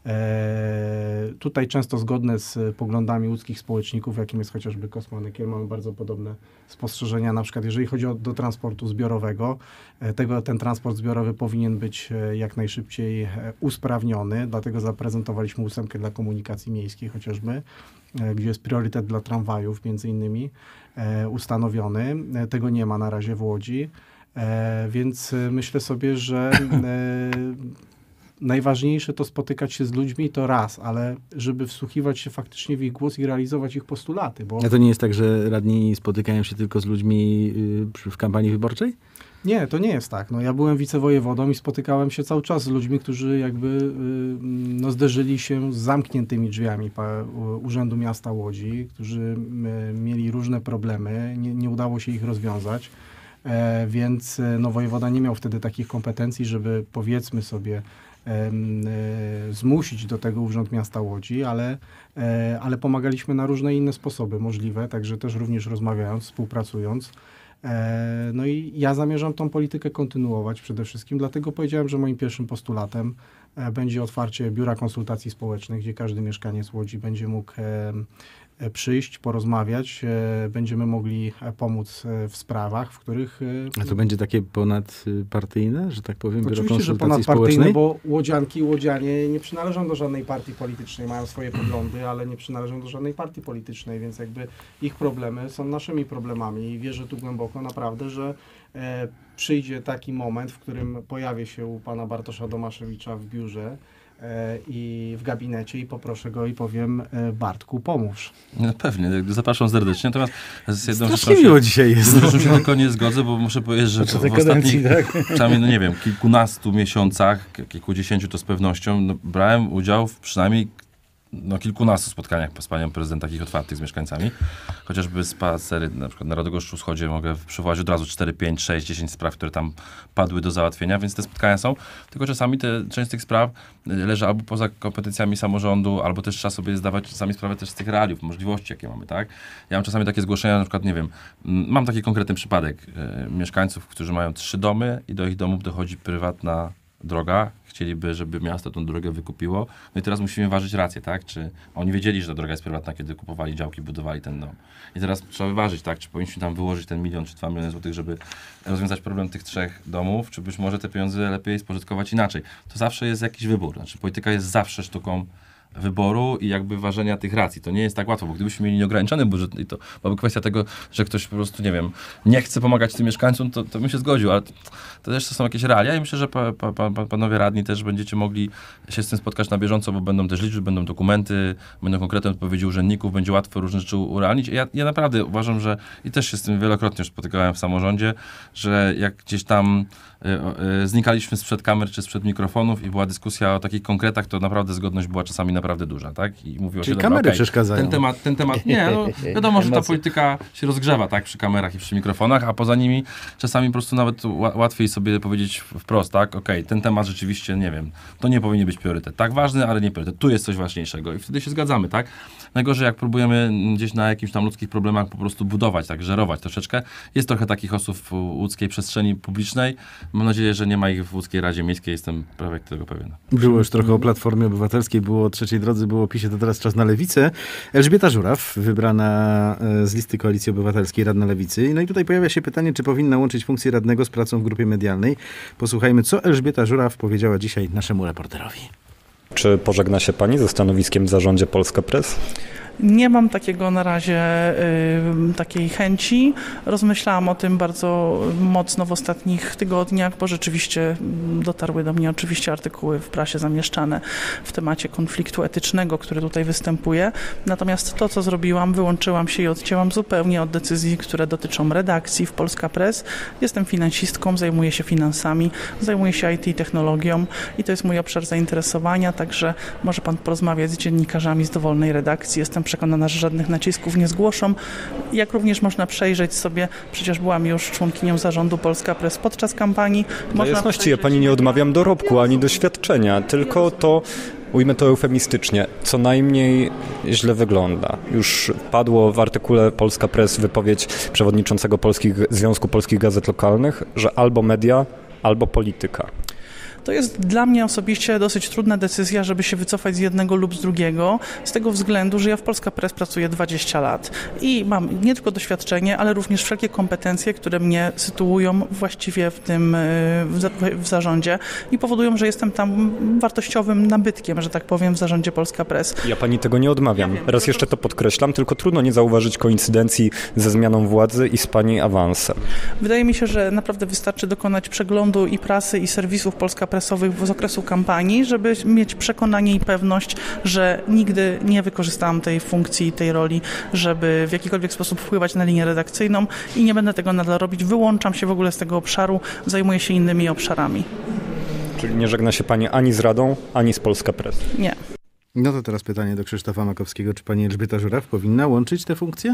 Tutaj często zgodne z poglądami łódzkich społeczników, jakim jest chociażby Kosmanykiel, mamy bardzo podobne spostrzeżenia. Na przykład jeżeli chodzi do transportu zbiorowego, ten transport zbiorowy powinien być jak najszybciej usprawniony, dlatego zaprezentowaliśmy 8 dla komunikacji miejskiej chociażby, gdzie jest priorytet dla tramwajów między innymi ustanowiony. Tego nie ma na razie w Łodzi. Więc myślę sobie, że najważniejsze to spotykać się z ludźmi, to raz, ale żeby wsłuchiwać się faktycznie w ich głos i realizować ich postulaty. Bo... A to nie jest tak, że radni spotykają się tylko z ludźmi w kampanii wyborczej? Nie, to nie jest tak. No, ja byłem wicewojewodą i spotykałem się cały czas z ludźmi, którzy jakby zderzyli się z zamkniętymi drzwiami Urzędu Miasta Łodzi, którzy mieli różne problemy, nie udało się ich rozwiązać, więc wojewoda nie miał wtedy takich kompetencji, żeby powiedzmy sobie zmusić do tego Urząd Miasta Łodzi, ale pomagaliśmy na różne inne sposoby możliwe, także też również rozmawiając, współpracując. No i ja zamierzam tą politykę kontynuować przede wszystkim, dlatego powiedziałem, że moim pierwszym postulatem będzie otwarcie biura konsultacji społecznych, gdzie każdy mieszkaniec Łodzi będzie mógł przyjść, porozmawiać, będziemy mogli pomóc w sprawach, w których... A to będzie takie ponadpartyjne, że tak powiem, biuro oczywiście, że konsultacji społecznej? Bo łodzianki i łodzianie nie przynależą do żadnej partii politycznej, mają swoje poglądy, ale nie przynależą do żadnej partii politycznej, więc jakby ich problemy są naszymi problemami i wierzę tu głęboko naprawdę, że przyjdzie taki moment, w którym pojawię się u pana Bartosza Domaszewicza w biurze i w gabinecie i poproszę go i powiem: Bartku, pomóż. No pewnie, zapraszam serdecznie. Natomiast z jedną strasznie miło dzisiaj jest. Z się tylko nie zgodzę, bo muszę powiedzieć, że w ostatnich, przynajmniej, no nie wiem, kilkunastu miesiącach, kilkudziesięciu to z pewnością, brałem udział w przynajmniej kilkunastu spotkaniach z panią prezydent, takich otwartych z mieszkańcami. Chociażby spacery, na przykład na Radogoszczu Wschodzie mogę przywołać od razu 4, 5, 6, 10 spraw, które tam padły do załatwienia, więc te spotkania są. Tylko czasami część z tych spraw leży albo poza kompetencjami samorządu, albo też trzeba sobie zdawać czasami sprawę też z tych realiów, możliwości, jakie mamy, tak? Ja mam czasami takie zgłoszenia, na przykład, nie wiem, mam taki konkretny przypadek mieszkańców, którzy mają 3 domy i do ich domów dochodzi prywatna droga. Chcieliby, żeby miasto tą drogę wykupiło. No i teraz musimy ważyć rację, tak? Czy oni wiedzieli, że ta droga jest prywatna, kiedy kupowali działki, budowali ten dom. I teraz trzeba wyważyć, tak? Czy powinniśmy tam wyłożyć ten 1 czy 2 miliony złotych, żeby rozwiązać problem tych 3 domów, czy być może te pieniądze lepiej spożytkować inaczej. To zawsze jest jakiś wybór. Znaczy, polityka jest zawsze sztuką wyboru i jakby ważenia tych racji. To nie jest tak łatwo, bo gdybyśmy mieli nieograniczony budżet i to byłaby kwestia tego, że ktoś po prostu, nie wiem, nie chce pomagać tym mieszkańcom, to bym się zgodził, ale to też są jakieś realia i myślę, że panowie radni też będziecie mogli się z tym spotkać na bieżąco, bo będą też liczby, będą dokumenty, będą konkretne odpowiedzi urzędników, będzie łatwo różne rzeczy urealnić. Ja naprawdę uważam, że i też się z tym wielokrotnie już spotykałem w samorządzie, że jak gdzieś tam znikaliśmy sprzed kamer czy sprzed mikrofonów i była dyskusja o takich konkretach, to naprawdę zgodność była czasami naprawdę duża, tak? I mówiło czyli się, kamery przeszkadzają. Ten temat, nie, no wiadomo, że ta polityka się rozgrzewa, tak? Przy kamerach i przy mikrofonach, a poza nimi czasami po prostu nawet łatwiej sobie powiedzieć wprost, tak? Okej, ten temat rzeczywiście, nie wiem, to nie powinien być priorytet. Tak ważny, ale nie priorytet. Tu jest coś ważniejszego i wtedy się zgadzamy, tak? Najgorzej, jak próbujemy gdzieś na jakimś tam ludzkich problemach po prostu budować, tak? Żerować troszeczkę. Jest trochę takich osób w łódzkiej przestrzeni publicznej. Mam nadzieję, że nie ma ich w Łódzkiej Radzie Miejskiej, jestem prawie tego pewien. Było już trochę o Platformie Obywatelskiej, było o Trzeciej Drodze, było o PiS-ie, to teraz czas na Lewicę. Elżbieta Żuraw, wybrana z listy Koalicji Obywatelskiej, radna Lewicy. No i tutaj pojawia się pytanie, czy powinna łączyć funkcję radnego z pracą w grupie medialnej. Posłuchajmy, co Elżbieta Żuraw powiedziała dzisiaj naszemu reporterowi. Czy pożegna się pani ze stanowiskiem w zarządzie Polska Press? Nie mam takiego na razie takiej chęci. Rozmyślałam o tym bardzo mocno w ostatnich tygodniach, bo rzeczywiście dotarły do mnie oczywiście artykuły w prasie zamieszczane w temacie konfliktu etycznego, który tutaj występuje. Natomiast to, co zrobiłam, wyłączyłam się i odcięłam zupełnie od decyzji, które dotyczą redakcji w Polska Press. Jestem finansistką, zajmuję się finansami, zajmuję się IT i technologią i to jest mój obszar zainteresowania, także może pan porozmawiać z dziennikarzami z dowolnej redakcji. Jestem przekonana, że żadnych nacisków nie zgłoszą. Jak również można przejrzeć sobie, przecież byłam już członkinią zarządu Polska Press podczas kampanii. Dla jasności, ja pani nie odmawiam dorobku ani doświadczenia, tylko to, ujmę to eufemistycznie, co najmniej źle wygląda. Już padło w artykule Polska Press wypowiedź przewodniczącego Związku Polskich Gazet Lokalnych, że albo media, albo polityka. To jest dla mnie osobiście dosyć trudna decyzja, żeby się wycofać z jednego lub z drugiego, z tego względu, że ja w Polska Press pracuję 20 lat i mam nie tylko doświadczenie, ale również wszelkie kompetencje, które mnie sytuują właściwie w zarządzie i powodują, że jestem tam wartościowym nabytkiem, że tak powiem, w zarządzie Polska Press. Ja pani tego nie odmawiam. Raz jeszcze to podkreślam, tylko trudno nie zauważyć koincydencji ze zmianą władzy i z pani awansem. Wydaje mi się, że naprawdę wystarczy dokonać przeglądu i prasy, i serwisów Polska prasowych z okresu kampanii, żeby mieć przekonanie i pewność, że nigdy nie wykorzystałam tej funkcji, tej roli, żeby w jakikolwiek sposób wpływać na linię redakcyjną i nie będę tego nadal robić. Wyłączam się w ogóle z tego obszaru, zajmuję się innymi obszarami. Czyli nie żegna się pani ani z Radą, ani z Polska Press? Nie. No to teraz pytanie do Krzysztofa Makowskiego. Czy pani Elżbieta Żuraw powinna łączyć te funkcje?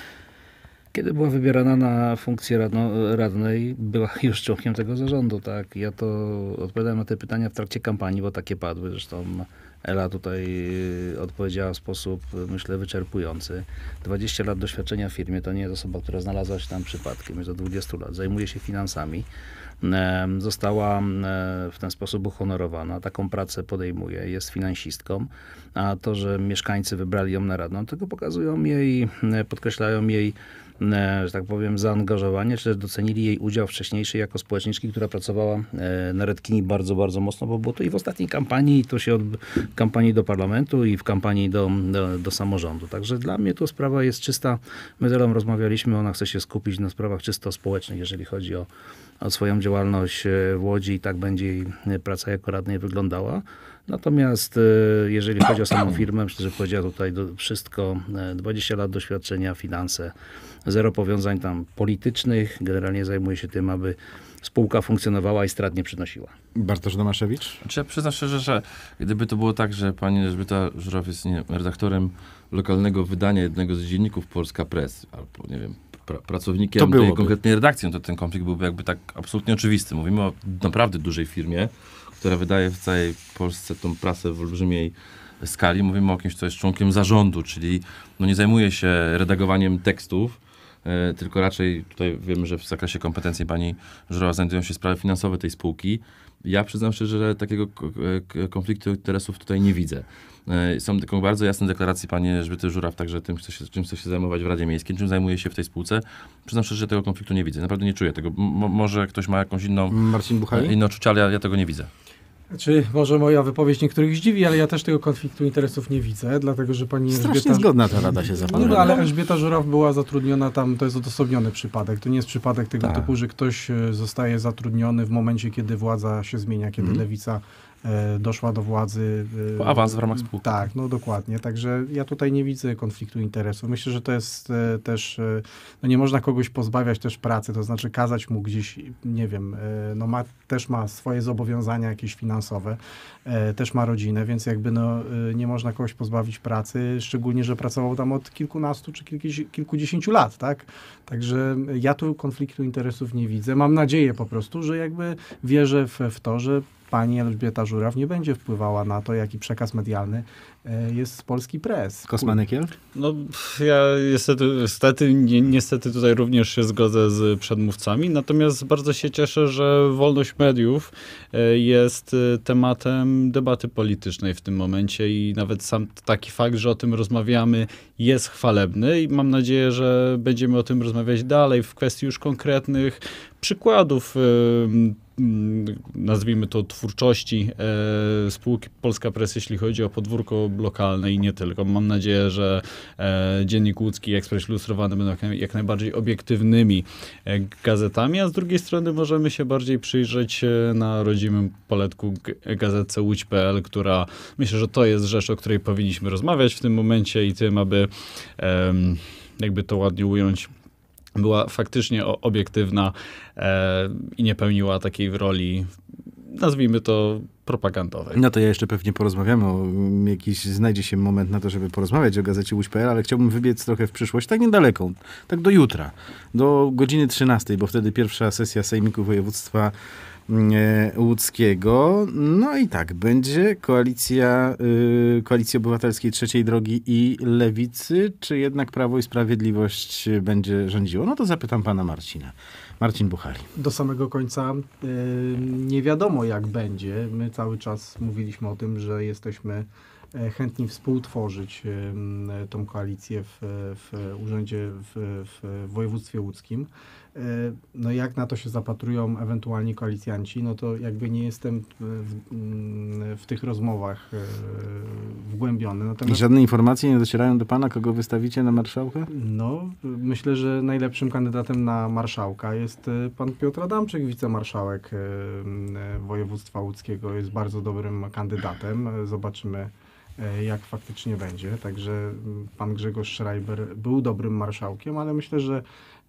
Kiedy była wybierana na funkcję radnej, była już członkiem tego zarządu, tak? Ja to odpowiadałem na te pytania w trakcie kampanii, bo takie padły. Zresztą Ela tutaj odpowiedziała w sposób, myślę, wyczerpujący. 20 lat doświadczenia w firmie to nie jest osoba, która znalazła się tam przypadkiem. Jest od 20 lat. Zajmuje się finansami. Została w ten sposób uhonorowana. Taką pracę podejmuje. Jest finansistką. A to, że mieszkańcy wybrali ją na radną, tylko pokazują jej, podkreślają jej, że tak powiem, zaangażowanie, czy też docenili jej udział wcześniejszy jako społeczniczki, która pracowała na Redkini bardzo, bardzo mocno, bo było to i w ostatniej kampanii, i to się w kampanii do parlamentu, i w kampanii do samorządu. Także dla mnie to sprawa jest czysta. My z Elą rozmawialiśmy, ona chce się skupić na sprawach czysto społecznych, jeżeli chodzi o swoją działalność w Łodzi, i tak będzie jej praca jako radnej wyglądała. Natomiast jeżeli chodzi o samą firmę, myślę, że powiedziała tutaj wszystko, 20 lat doświadczenia, finanse, zero powiązań tam politycznych, generalnie zajmuje się tym, aby spółka funkcjonowała i strat nie przynosiła. Bartosz Domaszewicz? Ja przyznam szczerze, że gdyby to było tak, że pani Elżbieta Żuraw jest redaktorem lokalnego wydania jednego z dzienników Polska Press, albo nie wiem, pracownikiem tej konkretnej redakcji, to ten konflikt byłby jakby tak absolutnie oczywisty. Mówimy o naprawdę dużej firmie, która wydaje w całej Polsce tą prasę w olbrzymiej skali. Mówimy o kimś, kto jest członkiem zarządu, czyli nie zajmuje się redagowaniem tekstów, tylko raczej tutaj wiemy, że w zakresie kompetencji pani Żurawa znajdują się sprawy finansowe tej spółki. Ja przyznam szczerze, że takiego konfliktu interesów tutaj nie widzę. Są taką bardzo jasne deklaracje pani Elżbiety Żuraw, także tym, czym chce się zajmować w Radzie Miejskiej, czym zajmuje się w tej spółce. Przyznam szczerze, że tego konfliktu nie widzę. Naprawdę nie czuję tego. Może ktoś ma jakąś inne odczucia, ale ja tego nie widzę. Czy może moja wypowiedź niektórych zdziwi, ale ja też tego konfliktu interesów nie widzę, dlatego że pani Strasznie Elżbieta... zgodna ta rada się zapadła. No, ale Elżbieta Żuraw była zatrudniona tam, to jest odosobniony przypadek. To nie jest przypadek tego typu, że ktoś zostaje zatrudniony w momencie, kiedy władza się zmienia, kiedy lewica doszła do władzy. Awans w ramach spółki. Tak, no dokładnie. Także ja tutaj nie widzę konfliktu interesów. Myślę, że to jest też, nie można kogoś pozbawiać też pracy, to znaczy kazać mu gdzieś, nie wiem, też ma swoje zobowiązania jakieś finansowe, też ma rodzinę, więc jakby nie można kogoś pozbawić pracy, szczególnie, że pracował tam od kilkunastu czy kilkudziesięciu lat, tak? Także ja tu konfliktu interesów nie widzę. Mam nadzieję po prostu, że jakby wierzę w to, że pani Elżbieta Żuraw nie będzie wpływała na to, jaki przekaz medialny jest Polski Press. Kosmanykiel? No, ja niestety tutaj również się zgodzę z przedmówcami, natomiast bardzo się cieszę, że wolność mediów jest tematem debaty politycznej w tym momencie i nawet sam taki fakt, że o tym rozmawiamy, jest chwalebny i mam nadzieję, że będziemy o tym rozmawiać dalej w kwestii już konkretnych przykładów, nazwijmy to, twórczości spółki Polska Press, jeśli chodzi o podwórko lokalne i nie tylko. Mam nadzieję, że Dziennik Łódzki i Ekspres Ilustrowany będą jak najbardziej obiektywnymi gazetami, a z drugiej strony możemy się bardziej przyjrzeć na rodzimym poletku gazetce Łódź.pl, która, myślę, że to jest rzecz, o której powinniśmy rozmawiać w tym momencie i tym, aby jakby to ładnie ująć, była faktycznie obiektywna i nie pełniła takiej roli, nazwijmy to, propagandowej. No to ja jeszcze pewnie porozmawiamy, znajdzie się moment na to, żeby porozmawiać o gazecie Łódź.pl, ale chciałbym wybiec trochę w przyszłość, tak niedaleką, tak do jutra, do godziny 13, bo wtedy pierwsza sesja Sejmiku Województwa Łódzkiego. No i tak, będzie Koalicji Obywatelskiej Trzeciej Drogi i Lewicy, czy jednak Prawo i Sprawiedliwość będzie rządziło? No to zapytam pana Marcina. Marcin Buchali. Do samego końca nie wiadomo, jak będzie. My cały czas mówiliśmy o tym, że jesteśmy chętni współtworzyć tą koalicję w urzędzie w województwie łódzkim. No jak na to się zapatrują ewentualni koalicjanci, no to jakby nie jestem w tych rozmowach wgłębiony. I Natomiast żadne informacje nie docierają do pana, kogo wystawicie na marszałka? no, myślę, że najlepszym kandydatem na marszałka jest pan Piotr Adamczyk, wicemarszałek województwa łódzkiego. Jest bardzo dobrym kandydatem. Zobaczymy, jak faktycznie będzie. Także pan Grzegorz Schreiber był dobrym marszałkiem, ale myślę, że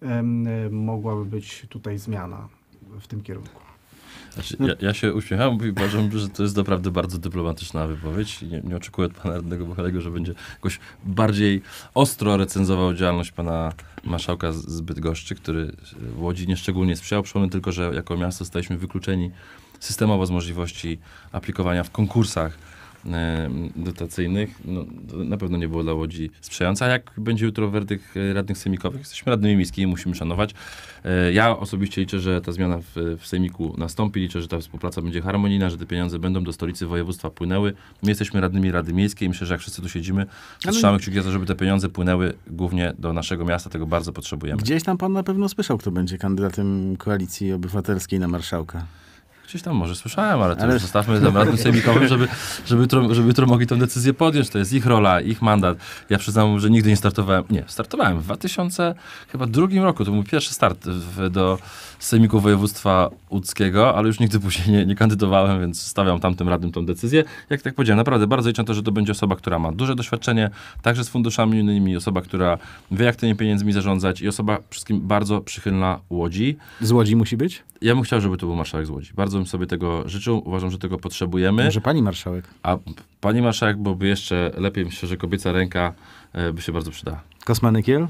mogłaby być tutaj zmiana w tym kierunku. Znaczy, ja się uśmiecham i uważam, że to jest naprawdę bardzo dyplomatyczna wypowiedź. Nie oczekuję od pana radnego Bochelego, że będzie jakoś bardziej ostro recenzował działalność pana marszałka z Bydgoszczy, który w Łodzi nieszczególnie sprzyjał. Przypomnę tylko, że jako miasto zostaliśmy wykluczeni systemowo z możliwości aplikowania w konkursach dotacyjnych. No, to na pewno nie było dla Łodzi sprzyjające. A jak będzie jutro werdykt radnych sejmikowych? Jesteśmy radnymi miejskimi, musimy szanować. Ja osobiście liczę, że ta zmiana w sejmiku nastąpi. Liczę, że ta współpraca będzie harmonijna, że te pieniądze będą do stolicy województwa płynęły. My jesteśmy radnymi Rady Miejskiej. Myślę, że jak wszyscy tu siedzimy, trzymamy kciuki za to, żeby te pieniądze płynęły głównie do naszego miasta. Tego bardzo potrzebujemy. Gdzieś tam pan na pewno słyszał, kto będzie kandydatem Koalicji Obywatelskiej na marszałka. Gdzieś tam może słyszałem, ale to już zostawmy tym radnym sejmikowym, żeby jutro mogli tę decyzję podjąć. To jest ich rola, ich mandat. Ja przyznam, że nigdy nie startowałem. Nie, startowałem w 2002 roku. To był mój pierwszy start do Sejmiku Województwa Łódzkiego, ale już nigdy później nie kandydowałem, więc stawiam tamtym radnym tą decyzję. Jak tak powiedziałem, naprawdę bardzo liczę na to, że to będzie osoba, która ma duże doświadczenie, także z funduszami unijnymi, osoba, która wie, jak tymi pieniędzmi zarządzać i osoba przede wszystkim bardzo przychylna Łodzi. Z Łodzi musi być? Ja bym chciał, żeby to był marszałek z Łodzi. Bardzo bym sobie tego życzył. Uważam, że tego potrzebujemy. Może pani marszałek? A pani marszałek byłoby jeszcze lepiej. Myślę, że kobieca ręka by się bardzo przydała. Kosmanykiel?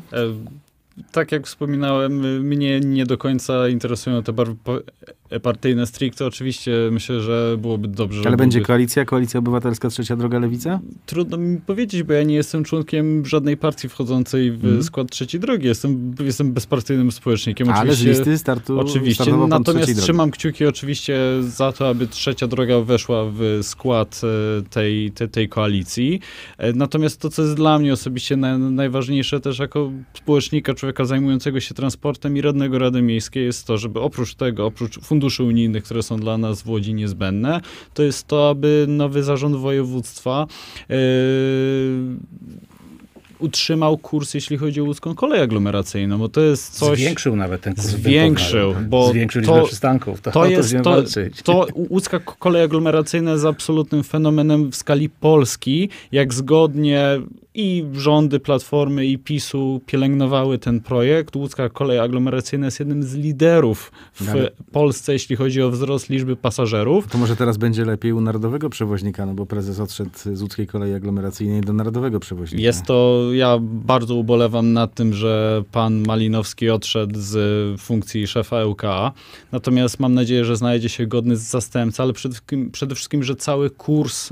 Tak jak wspominałem, mnie nie do końca interesują te partyjne stricte. Oczywiście myślę, że byłoby dobrze. Ale będzie Koalicja Obywatelska, Trzecia Droga, Lewica? Trudno mi powiedzieć, bo ja nie jestem członkiem żadnej partii wchodzącej w skład Trzeciej Drogi. Jestem bezpartyjnym społecznikiem. Ale z listy startu oczywiście. Natomiast trzymam kciuki oczywiście za to, aby Trzecia Droga weszła w skład tej koalicji. Natomiast to, co jest dla mnie osobiście najważniejsze też jako społecznika, człowieka zajmującego się transportem i radnego Rady Miejskiej, jest to, żeby oprócz funduszy unijnych, które są dla nas w Łodzi niezbędne, to jest to, aby nowy zarząd województwa utrzymał kurs, jeśli chodzi o łódzką kolej aglomeracyjną, bo to jest coś... Zwiększył nawet ten kurs. Zwiększył, bo zwiększył liczbę przystanków. To łódzka kolej aglomeracyjna jest absolutnym fenomenem w skali Polski, jak zgodnie i rządy Platformy i PiS-u pielęgnowały ten projekt. Łódzka kolej aglomeracyjna jest jednym z liderów w Polsce, jeśli chodzi o wzrost liczby pasażerów. To może teraz będzie lepiej u narodowego przewoźnika, no bo prezes odszedł z łódzkiej kolei aglomeracyjnej do narodowego przewoźnika. Ja bardzo ubolewam nad tym, że pan Malinowski odszedł z funkcji szefa ŁKA. Natomiast mam nadzieję, że znajdzie się godny zastępca, ale przede wszystkim, że cały kurs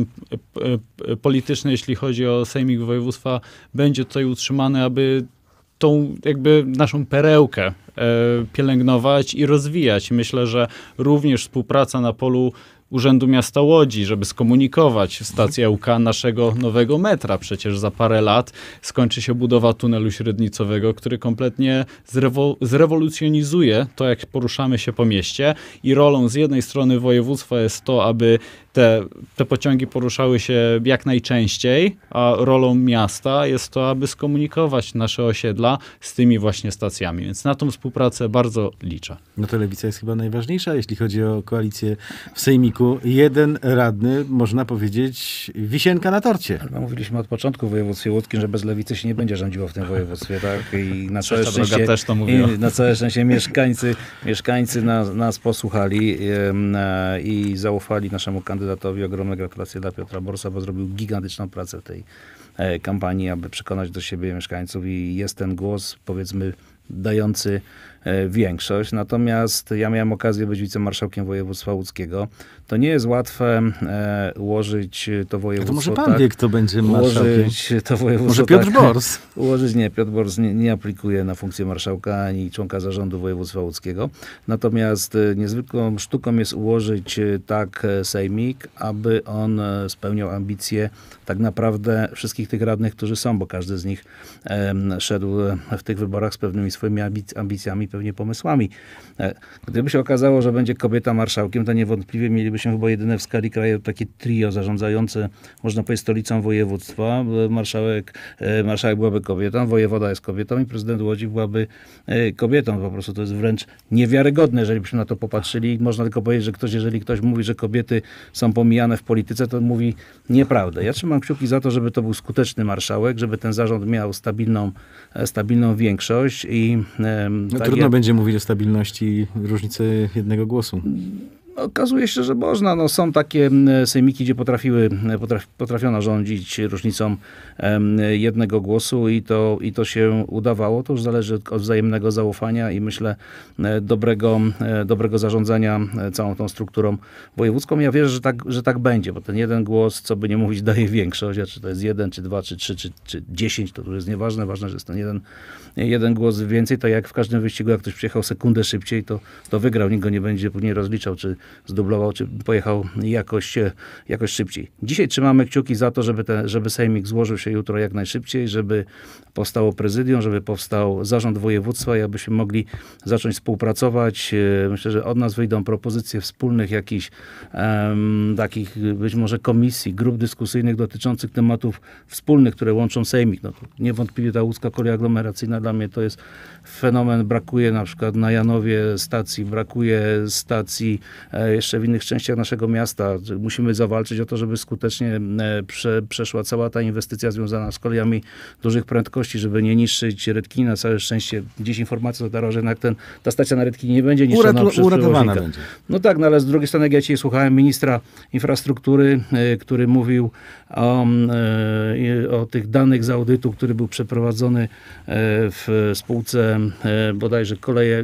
polityczny, jeśli chodzi o Sejmik Województwa, będzie tutaj utrzymany, aby tą jakby naszą perełkę pielęgnować i rozwijać. Myślę, że również współpraca na polu Urzędu Miasta Łodzi, żeby skomunikować stację ŁK naszego nowego metra. Przecież za parę lat skończy się budowa tunelu średnicowego, który kompletnie zrewolucjonizuje to, jak poruszamy się po mieście i rolą z jednej strony województwa jest to, aby te pociągi poruszały się jak najczęściej, a rolą miasta jest to, aby skomunikować nasze osiedla z tymi właśnie stacjami. Więc na tą współpracę bardzo liczę. No to Lewica jest chyba najważniejsza, jeśli chodzi o koalicję w Sejmiku. Jeden radny, można powiedzieć, wisienka na torcie. Ale mówiliśmy od początku w województwie łódzkim, że bez Lewicy się nie będzie rządziło w tym województwie, tak? I na całe szczęście, też to mówiła. Na całe szczęście mieszkańcy nas posłuchali i zaufali naszemu kandydatowi. Ogromne gratulacje dla Piotra Borsa, bo zrobił gigantyczną pracę w tej kampanii, aby przekonać do siebie mieszkańców i jest ten głos, powiedzmy, dający większość. Natomiast ja miałem okazję być wicemarszałkiem województwa łódzkiego. To nie jest łatwe ułożyć to województwo. To może pan wie, kto będzie marszałkiem? To województwo, może Piotr Bors? Piotr Bors nie aplikuje na funkcję marszałka ani członka zarządu województwa łódzkiego. Natomiast niezwykłą sztuką jest ułożyć tak sejmik, aby on spełniał ambicje tak naprawdę wszystkich tych radnych, którzy są, bo każdy z nich szedł w tych wyborach z pewnymi swoimi ambicjami, pewnie pomysłami. Gdyby się okazało, że będzie kobieta marszałkiem, to niewątpliwie mielibyśmy chyba jedyne w skali kraju takie trio zarządzające, można powiedzieć, stolicą województwa. Marszałek byłaby kobietą, wojewoda jest kobietą i prezydent Łodzi byłaby kobietą. Po prostu to jest wręcz niewiarygodne, jeżeli byśmy na to popatrzyli. Można tylko powiedzieć, że jeżeli ktoś mówi, że kobiety są pomijane w polityce, to mówi nieprawdę. Ja trzymam kciuki za to, żeby to był skuteczny marszałek, żeby ten zarząd miał stabilną większość i trudno będzie mówić o stabilności różnicy jednego głosu. Okazuje się, że można. No, są takie sejmiki, gdzie potrafiono rządzić różnicą jednego głosu i to się udawało. To już zależy od wzajemnego zaufania i myślę dobrego zarządzania całą tą strukturą wojewódzką. Ja wierzę, że tak będzie, bo ten jeden głos, co by nie mówić, daje większość, a czy to jest 1, czy 2, czy 3, czy 10, to już jest nieważne. Ważne, że jest ten jeden głos więcej. To jak w każdym wyścigu, jak ktoś przyjechał sekundę szybciej, to wygrał. Nikt go nie będzie później rozliczał, czy zdublował, czy pojechał jakoś szybciej. Dzisiaj trzymamy kciuki za to, żeby sejmik złożył się jutro jak najszybciej, żeby powstało prezydium, żeby powstał zarząd województwa i abyśmy mogli zacząć współpracować. Myślę, że od nas wyjdą propozycje wspólnych jakichś takich być może komisji, grup dyskusyjnych dotyczących tematów wspólnych, które łączą sejmik. No to niewątpliwie ta łódzka kolej aglomeracyjna dla mnie to jest fenomen. Brakuje na przykład na Janowie stacji, brakuje stacji jeszcze w innych częściach naszego miasta. Musimy zawalczyć o to, żeby skutecznie przeszła cała ta inwestycja związana z kolejami dużych prędkości, żeby nie niszczyć Redkina. Na całe szczęście dziś informacja dotarła, że jednak ta stacja na Redkinie nie będzie niszczona przez przewoźnika. Będzie. No tak, no ale z drugiej strony, jak ja dzisiaj słuchałem ministra infrastruktury, który mówił o tych danych z audytu, który był przeprowadzony w spółce bodajże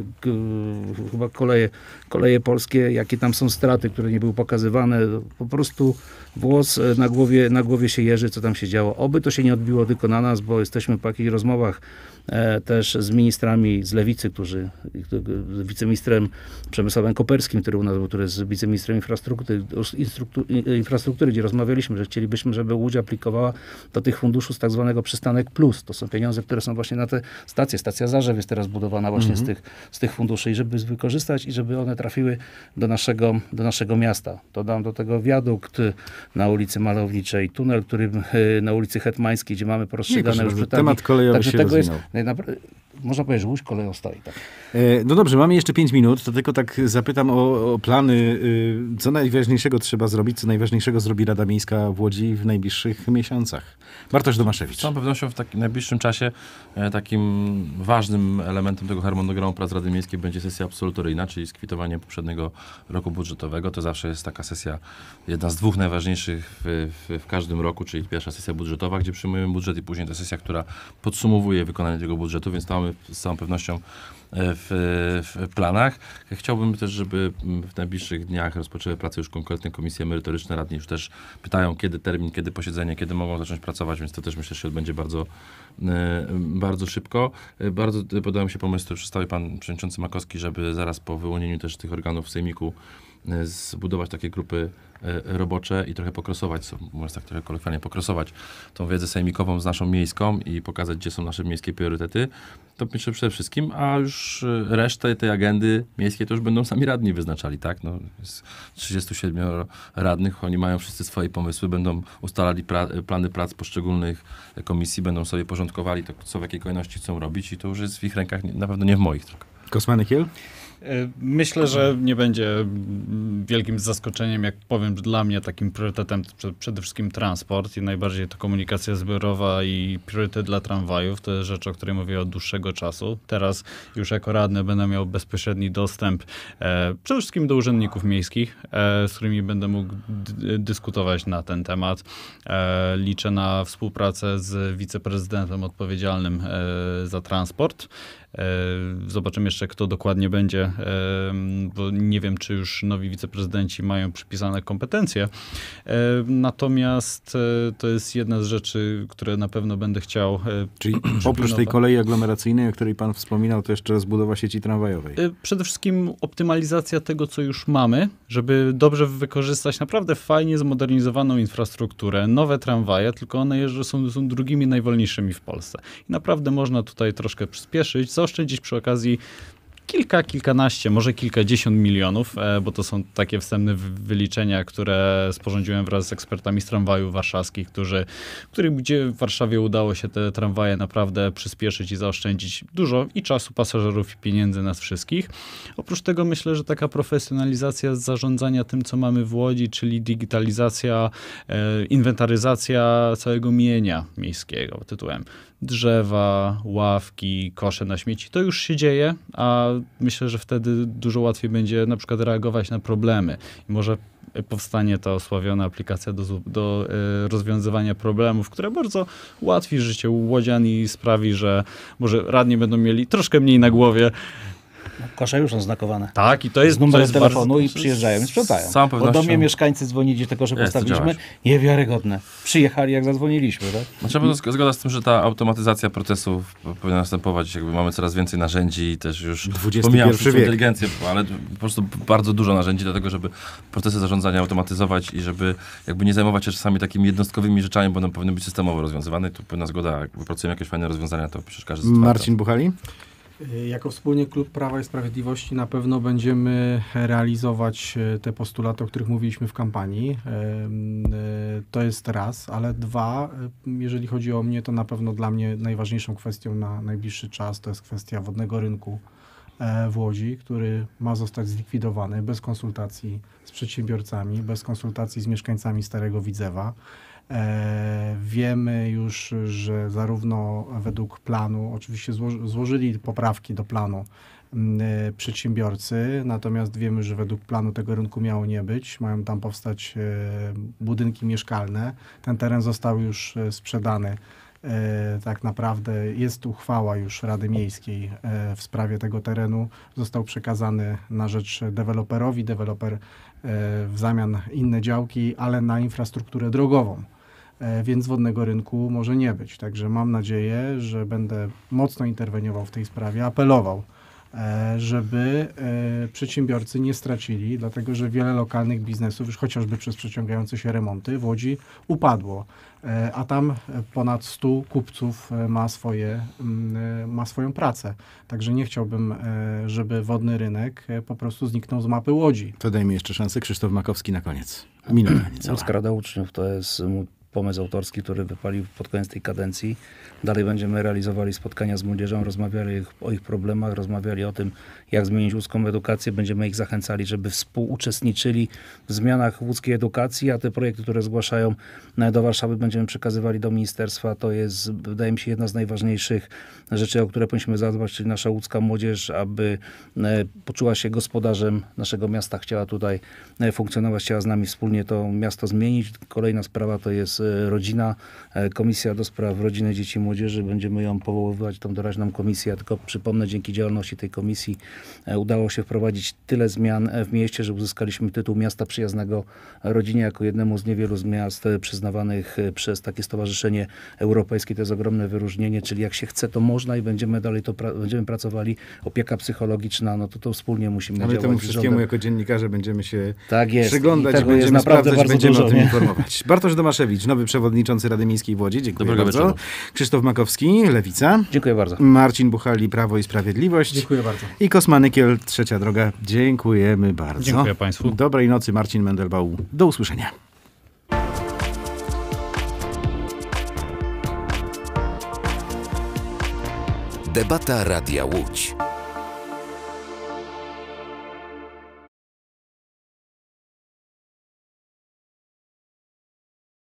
Koleje Polskie, jakie tam są straty, które nie były pokazywane. Po prostu włos na głowie się jeży, co tam się działo. Oby to się nie odbiło tylko na nas, bo jesteśmy po jakichś rozmowach też z ministrami z Lewicy, z wiceministrem Przemysławem Koperskim, który u nas był, który jest wiceministrem infrastruktury, gdzie rozmawialiśmy, że chcielibyśmy, żeby Łódź aplikowała do tych funduszów z tak zwanego Przystanek Plus. To są pieniądze, które są właśnie na te stacje. Stacja Zarzew jest teraz budowana właśnie z tych funduszy i żeby wykorzystać i żeby one trafiły do naszego miasta. Dodam do tego wiadukt na ulicy Malowniczej, tunel, który na ulicy Hetmańskiej, gdzie mamy porozstrzygane już przetargi. Temat kolejowy się rozwinął. Można powiedzieć, że Łódź koleją stoi. Tak. No dobrze, mamy jeszcze 5 minut, to tylko tak zapytam o plany, co najważniejszego trzeba zrobić, co najważniejszego zrobi Rada Miejska w Łodzi w najbliższych miesiącach. Bartosz Domaszewicz. Z całą pewnością w takim najbliższym czasie takim ważnym elementem tego harmonogramu prac Rady Miejskiej będzie sesja absolutoryjna, czyli skwitowanie poprzedniego roku budżetowego. To zawsze jest taka sesja, jedna z dwóch najważniejszych w każdym roku, czyli pierwsza sesja budżetowa, gdzie przyjmujemy budżet i później ta sesja, która podsumowuje wykonanie tego budżetu, więc to mamy z całą pewnością w planach. Chciałbym też, żeby w najbliższych dniach rozpoczęły pracę już konkretne komisje merytoryczne. Radni już też pytają, kiedy termin, kiedy posiedzenie, kiedy mogą zacząć pracować, więc to też myślę, że się odbędzie bardzo szybko. Bardzo podoba mi się pomysł, który przedstawił pan przewodniczący Makowski, żeby zaraz po wyłonieniu też tych organów w sejmiku zbudować takie grupy robocze i trochę pokrosować, mówiąc tak trochę kolokwialnie, pokrosować tą wiedzę sejmikową z naszą miejską i pokazać, gdzie są nasze miejskie priorytety. To myślę przede wszystkim, a już resztę tej agendy miejskiej to już będą sami radni wyznaczali, tak? No, jest 37 radnych, oni mają wszyscy swoje pomysły, będą ustalali plany prac poszczególnych komisji, będą sobie porządkowali to, co w jakiej kolejności chcą robić i to już jest w ich rękach, na pewno nie w moich tylko. Kosmanykiel? Myślę, że nie będzie wielkim zaskoczeniem, jak powiem, że dla mnie takim priorytetem przede wszystkim transport i najbardziej to komunikacja zbiorowa i priorytet dla tramwajów. To jest rzecz, o której mówię od dłuższego czasu. Teraz już jako radny będę miał bezpośredni dostęp przede wszystkim do urzędników miejskich, z którymi będę mógł dyskutować na ten temat. Liczę na współpracę z wiceprezydentem odpowiedzialnym za transport. Zobaczymy jeszcze, kto dokładnie będzie, bo nie wiem, czy już nowi wiceprezydenci mają przypisane kompetencje. Natomiast to jest jedna z rzeczy, które na pewno będę chciał. Czyli oprócz tej kolei aglomeracyjnej, o której pan wspominał, to jeszcze rozbudowa sieci tramwajowej. Przede wszystkim optymalizacja tego, co już mamy, żeby dobrze wykorzystać naprawdę fajnie zmodernizowaną infrastrukturę, nowe tramwaje, tylko one są drugimi najwolniejszymi w Polsce. I naprawdę można tutaj troszkę przyspieszyć, zaoszczędzić przy okazji kilkanaście, może kilkadziesiąt milionów, bo to są takie wstępne wyliczenia, które sporządziłem wraz z ekspertami z tramwajów warszawskich, gdzie w Warszawie udało się te tramwaje naprawdę przyspieszyć i zaoszczędzić dużo i czasu pasażerów, i pieniędzy nas wszystkich. Oprócz tego myślę, że taka profesjonalizacja zarządzania tym, co mamy w Łodzi, czyli digitalizacja, inwentaryzacja całego mienia miejskiego tytułem drzewa, ławki, kosze na śmieci, to już się dzieje, a myślę, że wtedy dużo łatwiej będzie na przykład reagować na problemy. I może powstanie ta osławiona aplikacja do rozwiązywania problemów, która bardzo ułatwi życie łodzian i sprawi, że może radni będą mieli troszkę mniej na głowie. Kosze już są znakowane. Tak, i to jest z numerem telefonu bardzo... i przyjeżdżają i sprzątają. Z całą pewnością... Bo do mnie mieszkańcy dzwonili, gdzie te kosze postawiliśmy. Niewiarygodne. Przyjechali, jak zadzwoniliśmy. Tak? Znaczy, zgoda z tym, że ta automatyzacja procesów powinna następować. Jakby mamy coraz więcej narzędzi i też już pomijam inteligencję, ale po prostu bardzo dużo narzędzi do tego, żeby procesy zarządzania automatyzować i żeby jakby nie zajmować się czasami takimi jednostkowymi rzeczami, bo one powinny być systemowo rozwiązywane. Tu pewna zgoda, jak wypracujemy jakieś fajne rozwiązania, to przecież każdy z Marcin Buchali? Jako wspólnie Klub Prawa i Sprawiedliwości na pewno będziemy realizować te postulaty, o których mówiliśmy w kampanii. To jest raz, ale dwa, jeżeli chodzi o mnie, to na pewno dla mnie najważniejszą kwestią na najbliższy czas to jest kwestia wodnego rynku w Łodzi, który ma zostać zlikwidowany bez konsultacji z przedsiębiorcami, bez konsultacji z mieszkańcami Starego Widzewa. Wiemy już, że zarówno według planu, oczywiście złożyli poprawki do planu przedsiębiorcy, natomiast wiemy, że według planu tego rynku miało nie być. Mają tam powstać budynki mieszkalne. Ten teren został już sprzedany. Tak naprawdę jest uchwała już Rady Miejskiej w sprawie tego terenu. Został przekazany na rzecz deweloperowi. Deweloper w zamian inne działki, ale na infrastrukturę drogową. Więc wodnego rynku może nie być. Także mam nadzieję, że będę mocno interweniował w tej sprawie, apelował, żeby przedsiębiorcy nie stracili, dlatego że wiele lokalnych biznesów, już chociażby przez przeciągające się remonty w Łodzi, upadło. A tam ponad 100 kupców ma swoją pracę. Także nie chciałbym, żeby wodny rynek po prostu zniknął z mapy Łodzi. To dajmy jeszcze szansę. Krzysztof Makowski na koniec. Minuta niecała. Łódzka Rada Uczniów to jest mój pomysł autorski, który wypalił pod koniec tej kadencji. Dalej będziemy realizowali spotkania z młodzieżą, rozmawiali o ich problemach, rozmawiali o tym, jak zmienić łódzką edukację. Będziemy ich zachęcali, żeby współuczestniczyli w zmianach łódzkiej edukacji, a te projekty, które zgłaszają do Warszawy, będziemy przekazywali do ministerstwa. To jest, wydaje mi się, jedna z najważniejszych rzeczy, o które powinniśmy zadbać, czyli nasza łódzka młodzież, aby poczuła się gospodarzem naszego miasta, chciała tutaj funkcjonować, chciała z nami wspólnie to miasto zmienić. Kolejna sprawa to jest rodzina, Komisja do Spraw Rodziny, Dzieci i Młodzieży. Będziemy ją powoływać, tą doraźną komisję. Ja tylko przypomnę, dzięki działalności tej komisji udało się wprowadzić tyle zmian w mieście, że uzyskaliśmy tytuł Miasta Przyjaznego Rodzinie jako jednemu z niewielu z miast przyznawanych przez takie stowarzyszenie europejskie. To jest ogromne wyróżnienie, czyli jak się chce, to można i będziemy dalej będziemy pracowali. Opieka psychologiczna, no to wspólnie musimy działać. Ale temu wszystkiemu jako dziennikarze będziemy się tak jest. przyglądać, będziemy sprawdzać, będziemy o tym informować. Bartosz Domaszewicz, nowy przewodniczący Rady Miejskiej w Łodzi. Dziękuję bardzo. Wieczoru. Krzysztof Makowski, Lewica. Dziękuję bardzo. Marcin Buchali, Prawo i Sprawiedliwość. Dziękuję bardzo. I Kosma Nykiel, Trzecia Droga. Dziękujemy bardzo. Dziękuję Państwu. Dobrej nocy, Marcin Mendelbau. Do usłyszenia. Debata Radia Łódź.